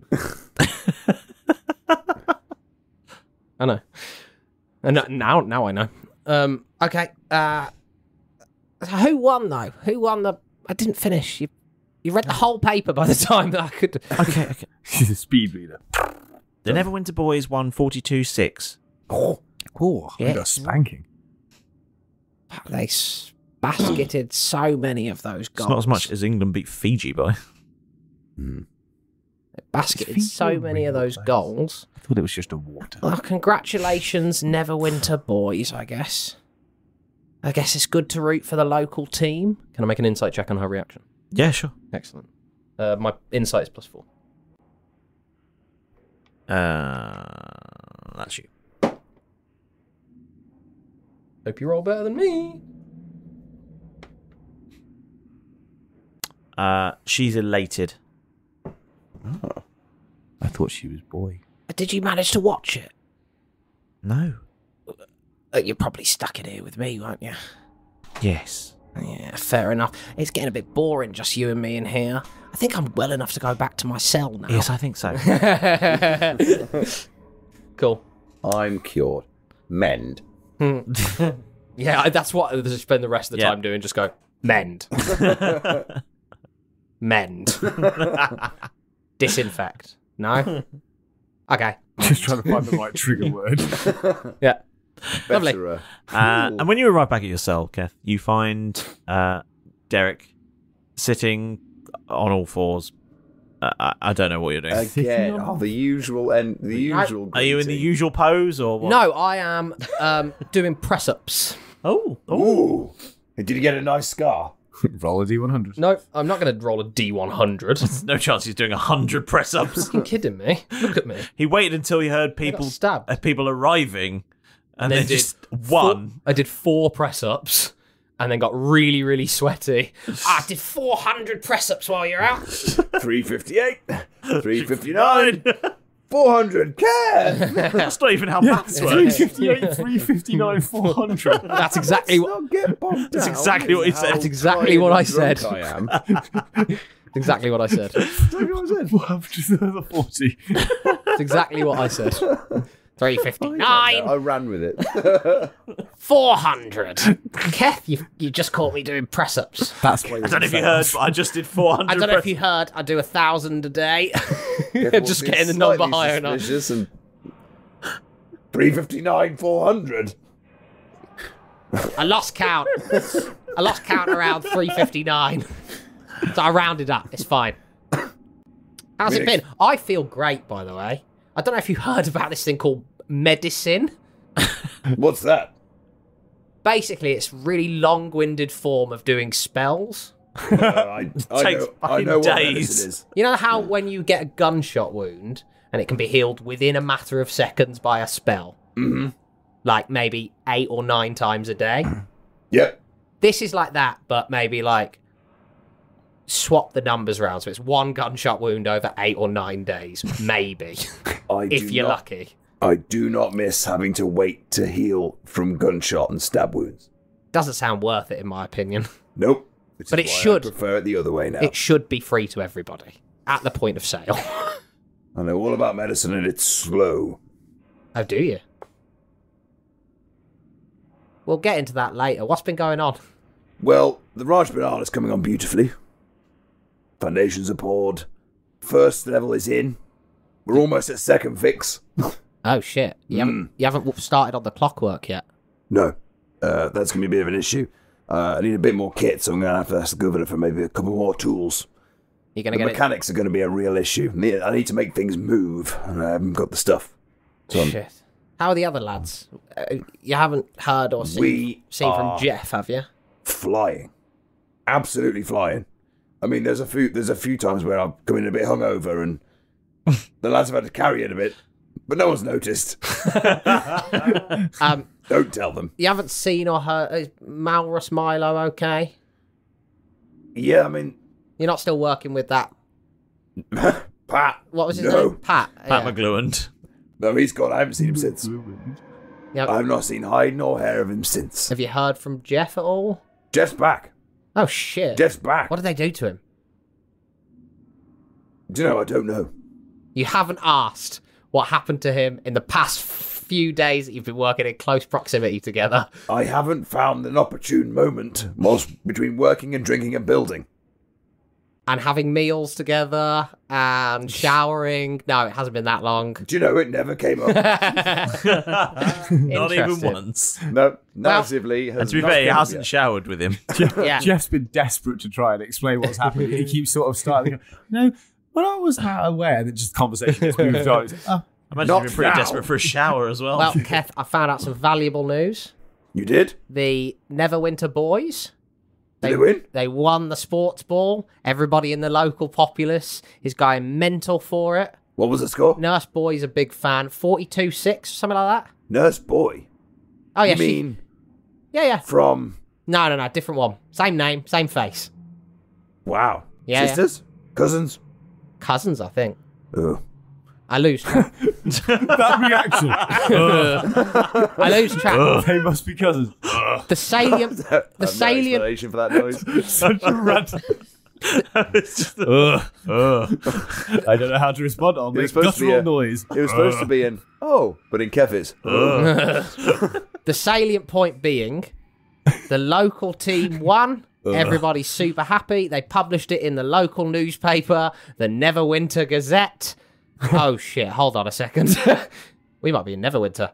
I know. And no- now, now I know. Um, Okay. Uh, who won though? Who won the? I didn't finish. You, you read the whole paper by the time that I could. Okay, okay. She's a speed reader. The Neverwinter Boys won forty-two six. Oh, oh Yeah. I got a spanking. They s- basketed so many of those It's goals. not as much as England beat Fiji by. Hmm. They basketed Fiji so a many of real those place? goals. I thought it was just a water. Well, congratulations, Neverwinter Boys. I guess. I guess it's good to root for the local team. can I make an insight check on her reaction? Yeah, sure. Excellent. Uh, my insight is plus four. Uh, that's you. Hope you roll better than me. Uh, she's elated. Oh. I thought she was boy. Did you manage to watch it? No. Uh, you're probably stuck in here with me, won't you? Yes. Yeah, fair enough. It's getting a bit boring, just you and me in here. I think I'm well enough to go back to my cell now. Yes, I think so. Cool. I'm cured. Mend. Yeah, I- that's what I spend the rest of the Yeah. time doing. Just go, mend. Mend. Disinfect. No? Okay. Just trying to find the right trigger word. Yeah. Lovely. Better, uh, Uh, cool. and when you arrive back at your cell, Keth, you find uh, Derek sitting on all fours. Uh, I, I don't know what you're doing. Again, oh, the usual and the usual. Are you in the greeting. usual pose or what? No, I am um, doing press ups. Oh, Ooh. Did you get a nice scar? Roll a d one hundred. No, I'm not going to roll a D one hundred. No chance he's doing a hundred press ups. Fucking kidding me? Look at me. He waited until he heard people stabbed. uh, people arriving, and, And then then did just one. I did four press ups and then got really, really sweaty. I did four hundred press ups while you're out. three fifty-eight, three fifty-nine, four hundred. Care. That's not even how maths three works. fifty-eight, three fifty-nine, four hundred. That's exactly what. Not get bogged That's down exactly what he in said. how That's exactly tired what and I said. drunk I am. That's exactly what I said. Exactly what I said. Well, just another forty. That's exactly what I said. three fifty-nine. I ran with it. four hundred. Keth, you you just caught me doing press ups. That's what I don't know if you heard, but I just did four hundred. I don't know press- if you heard, I do a thousand a day. Careful, Just being getting the number slightly higher enough. suspicious and three fifty-nine, four hundred. I lost count. I lost count around three fifty-nine. So I rounded up. It's fine. How's it been? I feel great, by the way. I don't know if you heard about this thing called medicine. What's that? Basically, it's really long-winded form of doing spells. Uh, I, I Takes know, I fucking know what days. medicine is. You know how when you get a gunshot wound and it can be healed within a matter of seconds by a spell? Mm-hmm. Like maybe eight or nine times a day? Yep. This is like that, but maybe like swap the numbers around. So it's one gunshot wound over eight or nine days, maybe, I if do you're not, lucky. I do not miss having to wait to heal from gunshot and stab wounds. Doesn't sound worth it, in my opinion. Nope. Which But is it why should. I prefer it the other way now. It should be free to everybody at the point of sale. I know all about medicine and it's slow. Oh, do you? We'll get into that later. What's been going on? Well, the Raj Banana is coming on beautifully. Foundations are poured. First level is in. We're almost at second fix. Oh, shit. You, haven't, you haven't started on the clockwork yet? No. Uh, that's going to be a bit of an issue. Uh, I need a bit more kit, so I'm going to have to ask the governor for maybe a couple more tools. You're going the to get mechanics are going to be a real issue. I need to make things move, and I haven't got the stuff. So I'm- Shit. How are the other lads? Uh, you haven't heard or seen, We seen from are- Jeff, have you? flying, absolutely flying. I mean, there's a few there's a few times where I've come in a bit hungover, and the lads have had to carry it a bit, but no one's noticed. um, Don't tell them. You haven't seen or heard is Malrus Milo? Okay, Yeah, I mean, you're not still working with that. Pat. What was his No. name? Pat. Pat yeah. McLuhan. No, he's gone. I haven't seen him since. Yeah. I've not seen hide nor hair of him since. Have you heard from Jeff at all? Jeff's back. Oh shit! Jeff's back. What did they do to him? Do you know? I don't know. You haven't asked what happened to him in the past few days that you've been working in close proximity together. I haven't found an opportune moment whilst between working and drinking and building. And having meals together and showering. No, it hasn't been that long. Do you know it never came up? Not even Interesting. once. No, narratively. And to be fair, he hasn't showered with him. Yeah. Jeff's been desperate to try and explain what's happening. He keeps sort of starting. to go, No, when I was not aware, and then just conversation just moves on. It's, oh, I imagine Not he's been pretty now. desperate for a shower as well. Well, Keth, I found out some valuable news. You did? The Neverwinter boys. Did they win? They won the sports ball. Everybody in the local populace is going mental for it. What was the score? Nurse Boy's a big fan. forty-two six, something like that. Nurse Boy. Oh, yeah. You she- mean Yeah, yeah. from... No, no, no. Different one. Same name, same face. Wow. Yeah, Sisters? Cousins? Cousins, I think. Oh. I lose track. that reaction. I lose track. They must be cousins. The salient... I The have no salient... explanation for that noise. Such a random. It's just, uh, uh. I don't know how to respond on It was this supposed to be guttural a- noise. It was supposed to be an, oh, but in Kevis. Oh. The salient point being, the local team won. Everybody's super happy. They published it in the local newspaper, the Neverwinter Gazette. Oh shit! Hold on a second. We might be in Neverwinter,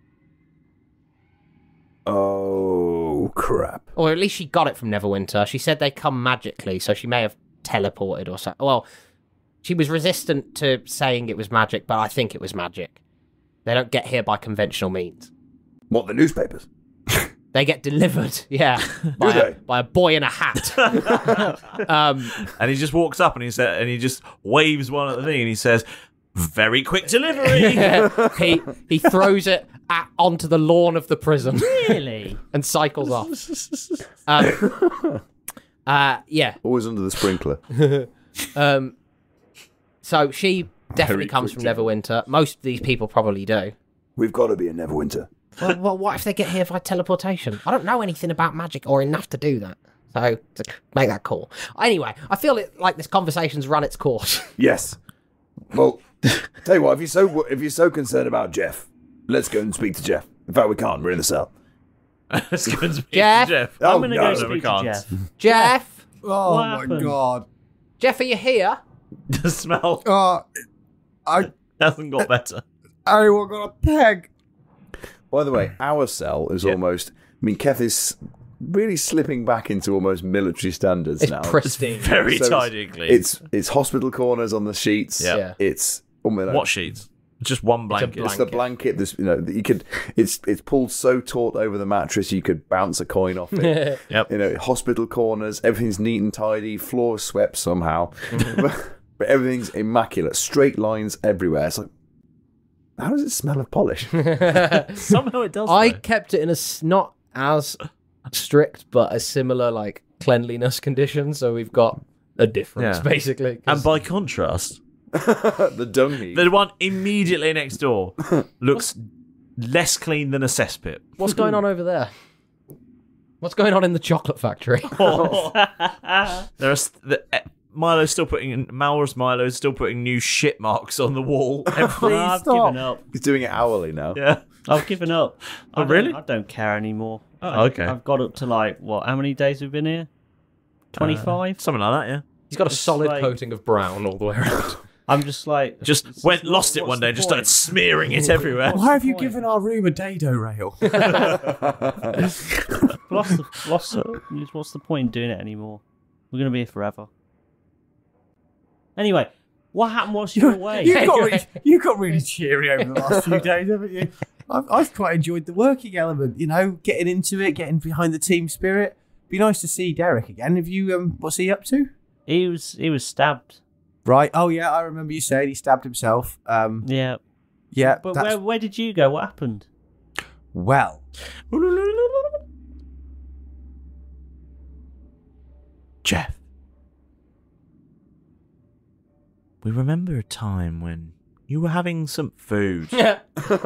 Oh, crap. or at least she got it from Neverwinter. She said they come magically, so she may have teleported or something. Well, she was resistant to saying it was magic, but I think it was magic. They don't get here by conventional means. What, the newspapers? They get delivered, yeah, by, Do a, they? by a boy in a hat. um, And he just walks up and he said, and he just waves one at the thing and he says, "Very quick delivery." he he throws it at, onto the lawn of the prison. Really? And cycles off. Um, uh, yeah. Always under the sprinkler. Um, so she definitely Very comes quick from Neverwinter. Most of these people probably do. We've got to be in Neverwinter. Well, well, what if they get here by teleportation? I don't know anything about magic or enough to do that. So, to make that call. Anyway, I feel it, like this conversation's run its course. Yes. Well, tell you what, if you're so if you're so concerned about Jeff, Let's go and speak to Jeff. In fact, we can't. We're in the cell. Let's go and speak Jeff? to Jeff. Oh, I'm going to no, go no, we speak to can't. Jeff. Jeff? Oh What my happened? god. Jeff, are you here? The smell Oh, I hasn't got better. anyone got a peg? By the way, our cell is Yeah. almost. I mean, Keth is really slipping back into almost military standards It's now. pristine. Very So tidy and clean. It's it's hospital corners on the sheets. Yeah. Yeah. It's oh my, What sheets? Just one blanket. It's the blanket. This, you know, that you could. It's it's pulled so taut over the mattress you could bounce a coin off it. Yep. You know, hospital corners. Everything's neat and tidy. Floors swept somehow, but, but everything's immaculate. Straight lines everywhere. It's like, how does it smell of polish? Somehow it does. I though. kept it in a s- not as strict, but a similar like cleanliness condition. So we've got a difference Yeah. basically. 'cause- And by contrast, the dung heap. the one immediately next door looks less clean than a cesspit. What's going on over there? What's going on in the chocolate factory? There's the, uh, Milo's still putting in Malrus Milo's still putting new shit marks on the wall. Every, No, I've given up. He's doing it hourly now. yeah. I've given up. Oh, I don't- really? I don't care anymore. Oh, I- okay. I've got up to like, what, how many days we've been here? twenty-five? Uh, something like that, yeah. He's got a It's solid like- coating of brown all the way around. I'm just like... Just it's- went it's lost not- it one what's day the and just point? started smearing it everywhere. Why have you point? given our room a dado rail? What's the, what's, the, what's the point in doing it anymore? We're going to be here forever. Anyway, what happened whilst you were away? You got really, you got really cheery over the last few days, haven't you? I've, I've quite enjoyed the working element. You know, getting into it, getting behind the team spirit. Be nice to see Derek again. Have you? Um, what's he up to? He was he was stabbed. Right. Oh yeah, I remember you saying he stabbed himself. Um, Yeah. yeah. But that's- where where did you go? What happened? Well, Jeff, we remember a time when you were having some food. Yeah.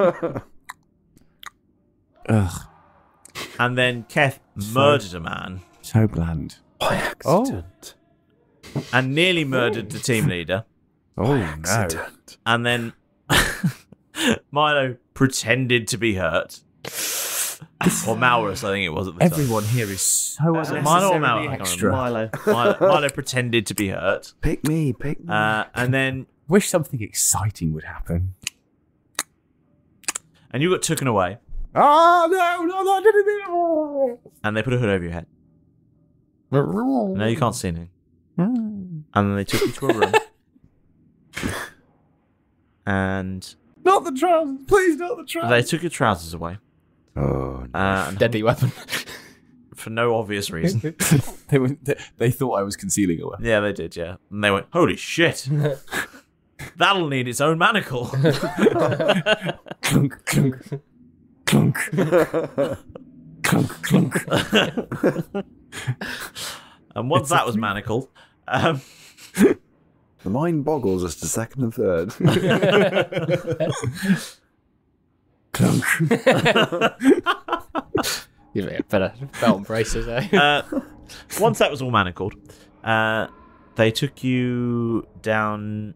ugh, And then Keth murdered a man so bland. By accident. and nearly murdered the team leader. Oh Accident. And then Milo pretended to be hurt. Or Malrus, I think it was at the time. Everyone here is so Was it Milo or unnecessarily Milo? I can't extra. remember. Milo, Milo pretended to be hurt. Pick me, pick me. Uh, and then Wish something exciting would happen. and you got taken away. Oh no, no, no! I didn't mean it. And they put a hood over your head. Now you can't see anything. And then they took you to a room. And Not the trousers, please, not the trousers. they took your trousers away. Oh, no. Uh, and Deadly weapon. for no obvious reason. they, were, they, they thought I was concealing a weapon. Yeah, they did, yeah. And they went, holy shit. That'll need its own manacle. Clunk, clunk, clunk, clunk, clunk. And once that was manacled, um, The mind boggles as to second and third. Clunk. You better belt and braces, eh? uh, once that was all manacled, uh, they took you down.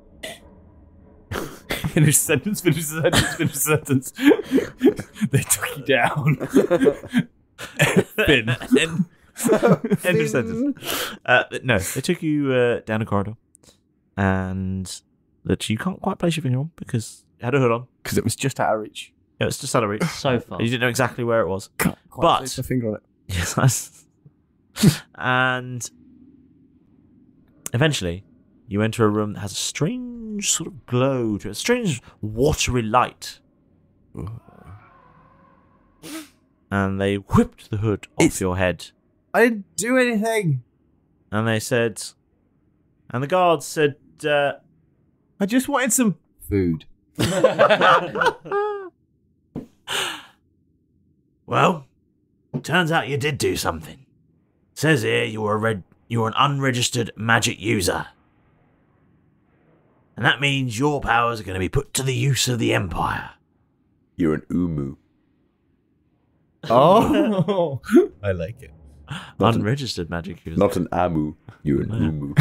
Finish sentence, finish sentence, finish sentence. They took you down. Finn. End, end of sentence. Uh, no, they took you uh, down a corridor, and that you can't quite place your finger on because it had a hood on. Because it was just out of reach. Yeah, it's just out of reach. So far. You didn't know exactly where it was. Can't quite But- place my finger on it. Yes, that's- and eventually, you enter a room that has a strange sort of glow to it, a strange watery light. And they whipped the hood off It's- your head. I didn't do anything. And they said, and the guards said, uh, I just wanted some food. well, turns out you did do something. Says here you were a red, you were an unregistered magic user. And that means your powers are going to be put to the use of the Empire. You're an umu. Oh, I like it. Not Unregistered magic user. Not an amu. You're an umu.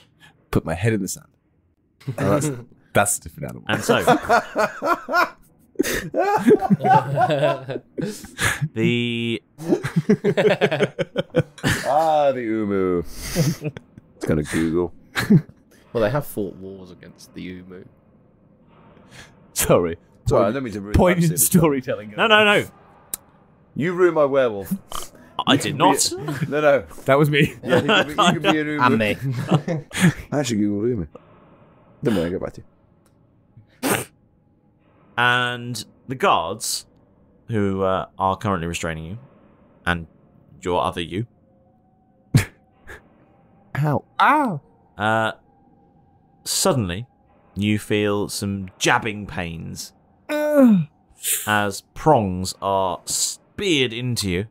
Put my head in the sand. Oh, that's, that's a different animal. And so, the ah, the Umu. It's gonna Google. Well, they have fought wars against the Umu. Sorry. Sorry, I don't mean to ruin Poignant that storytelling. No, no, no. You ruined my werewolf. I You did can not. be a- no, no. That was me. Yeah, you can be, you can be an Umu. And me. I actually Googled Umu. Don't worry, I'll get back to you. And the guards who uh, are currently restraining you, and your other you, Ow. Ow. uh, suddenly you feel some jabbing pains Ugh. as prongs are speared into you,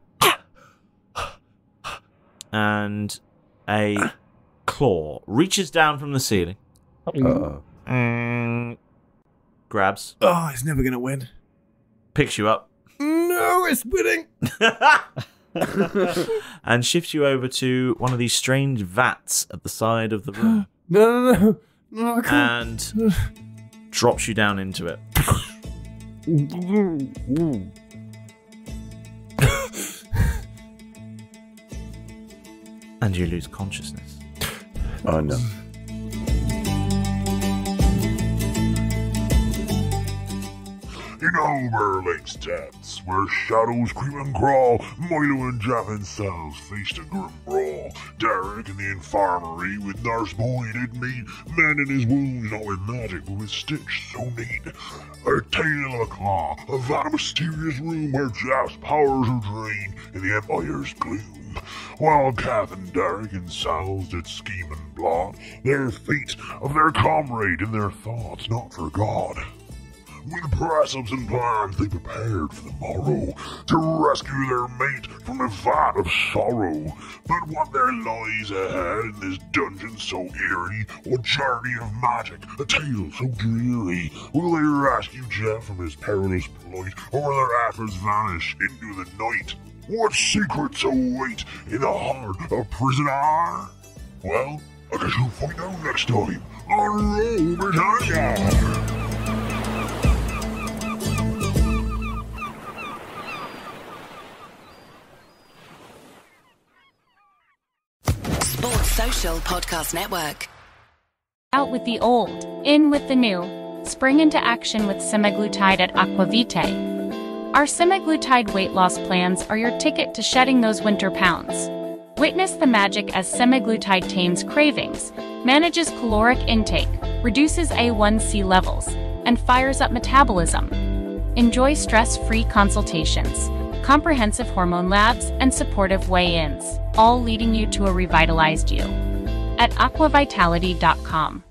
and a claw reaches down from the ceiling Uh-oh. and grabs, Oh, he's never going to win. picks you up, No, it's winning. and shifts you over to one of these strange vats at the side of the room, No, no, no. No, I can't. and drops you down into it. And you lose consciousness. Oh, no. In Owlbear Lake's depths, where shadows creep and crawl, Milo and Jaffin cells faced a grim brawl. Derek in the infirmary with nurse boy did meet, mending his wounds not with magic but with stitch so neat. A tale of a claw, a that mysterious room where Jaff's powers are drained in the Empire's gloom. While Kath and Derek and Sal's did scheme and plot, their fate of their comrade in their thoughts not forgot. With press-ups and plans, they prepared for the morrow to rescue their mate from a vat of sorrow. But what there lies ahead in this dungeon so eerie, what journey of magic, a tale so dreary? Will they rescue Jeff from his perilous plight, or will their efforts vanish into the night? What secrets await in the heart of prisoner? Well, I guess you'll find out next time on Roll Britannia. Sports Social Podcast Network. Out with the old, in with the new. Spring into action with semaglutide at Aquavitae. Our semaglutide weight loss plans are your ticket to shedding those winter pounds. Witness the magic as semaglutide tames cravings, manages caloric intake, reduces A one C levels, and fires up metabolism. Enjoy stress-free consultations, comprehensive hormone labs, and supportive weigh-ins, all leading you to a revitalized you. At aquavitality dot com.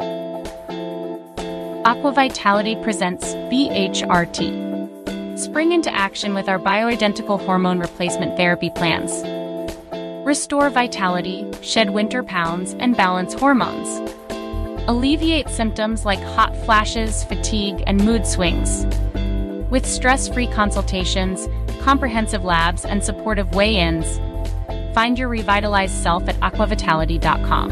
Aquavitality presents B H R T. Spring into action with our bioidentical hormone replacement therapy plans. Restore vitality, shed winter pounds, and balance hormones. Alleviate symptoms like hot flashes, fatigue, and mood swings. With stress-free consultations, comprehensive labs, and supportive weigh-ins, find your revitalized self at aquavitality dot com.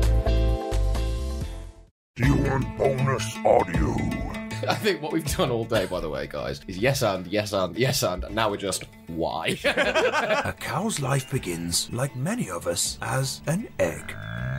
Do you want bonus audio? I think what we've done all day, by the way, guys, is yes and, yes and, yes and, and now we're just, why? A cow's life begins, like many of us, as an egg.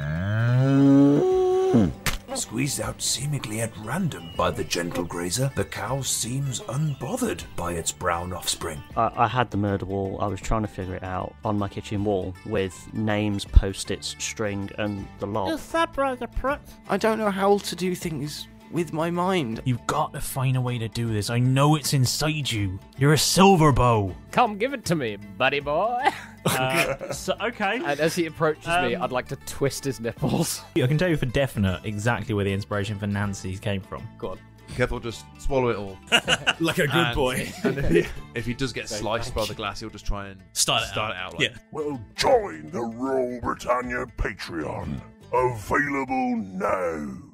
Squeezed out seemingly at random by the gentle grazer, the cow seems unbothered by its brown offspring. I, I had the murder wall. I was trying to figure it out on my kitchen wall with names, post-its, string, and the lot. I don't know how to do things with my mind. You've got to find a way to do this. I know it's inside you. You're a silver bow. Come give it to me, buddy boy. Uh, so, okay. And as he approaches me, Um, I'd like to twist his nipples. I can tell you for definite exactly where the inspiration for Nancy's came from. Go on. Careful, just swallow it all. Like a good And- boy. And if, he, if he does get Say sliced by thank the glass, he'll just try and Start it start out. it out. Like, Yeah. Well, join the Roll Britannia Patreon. Available now.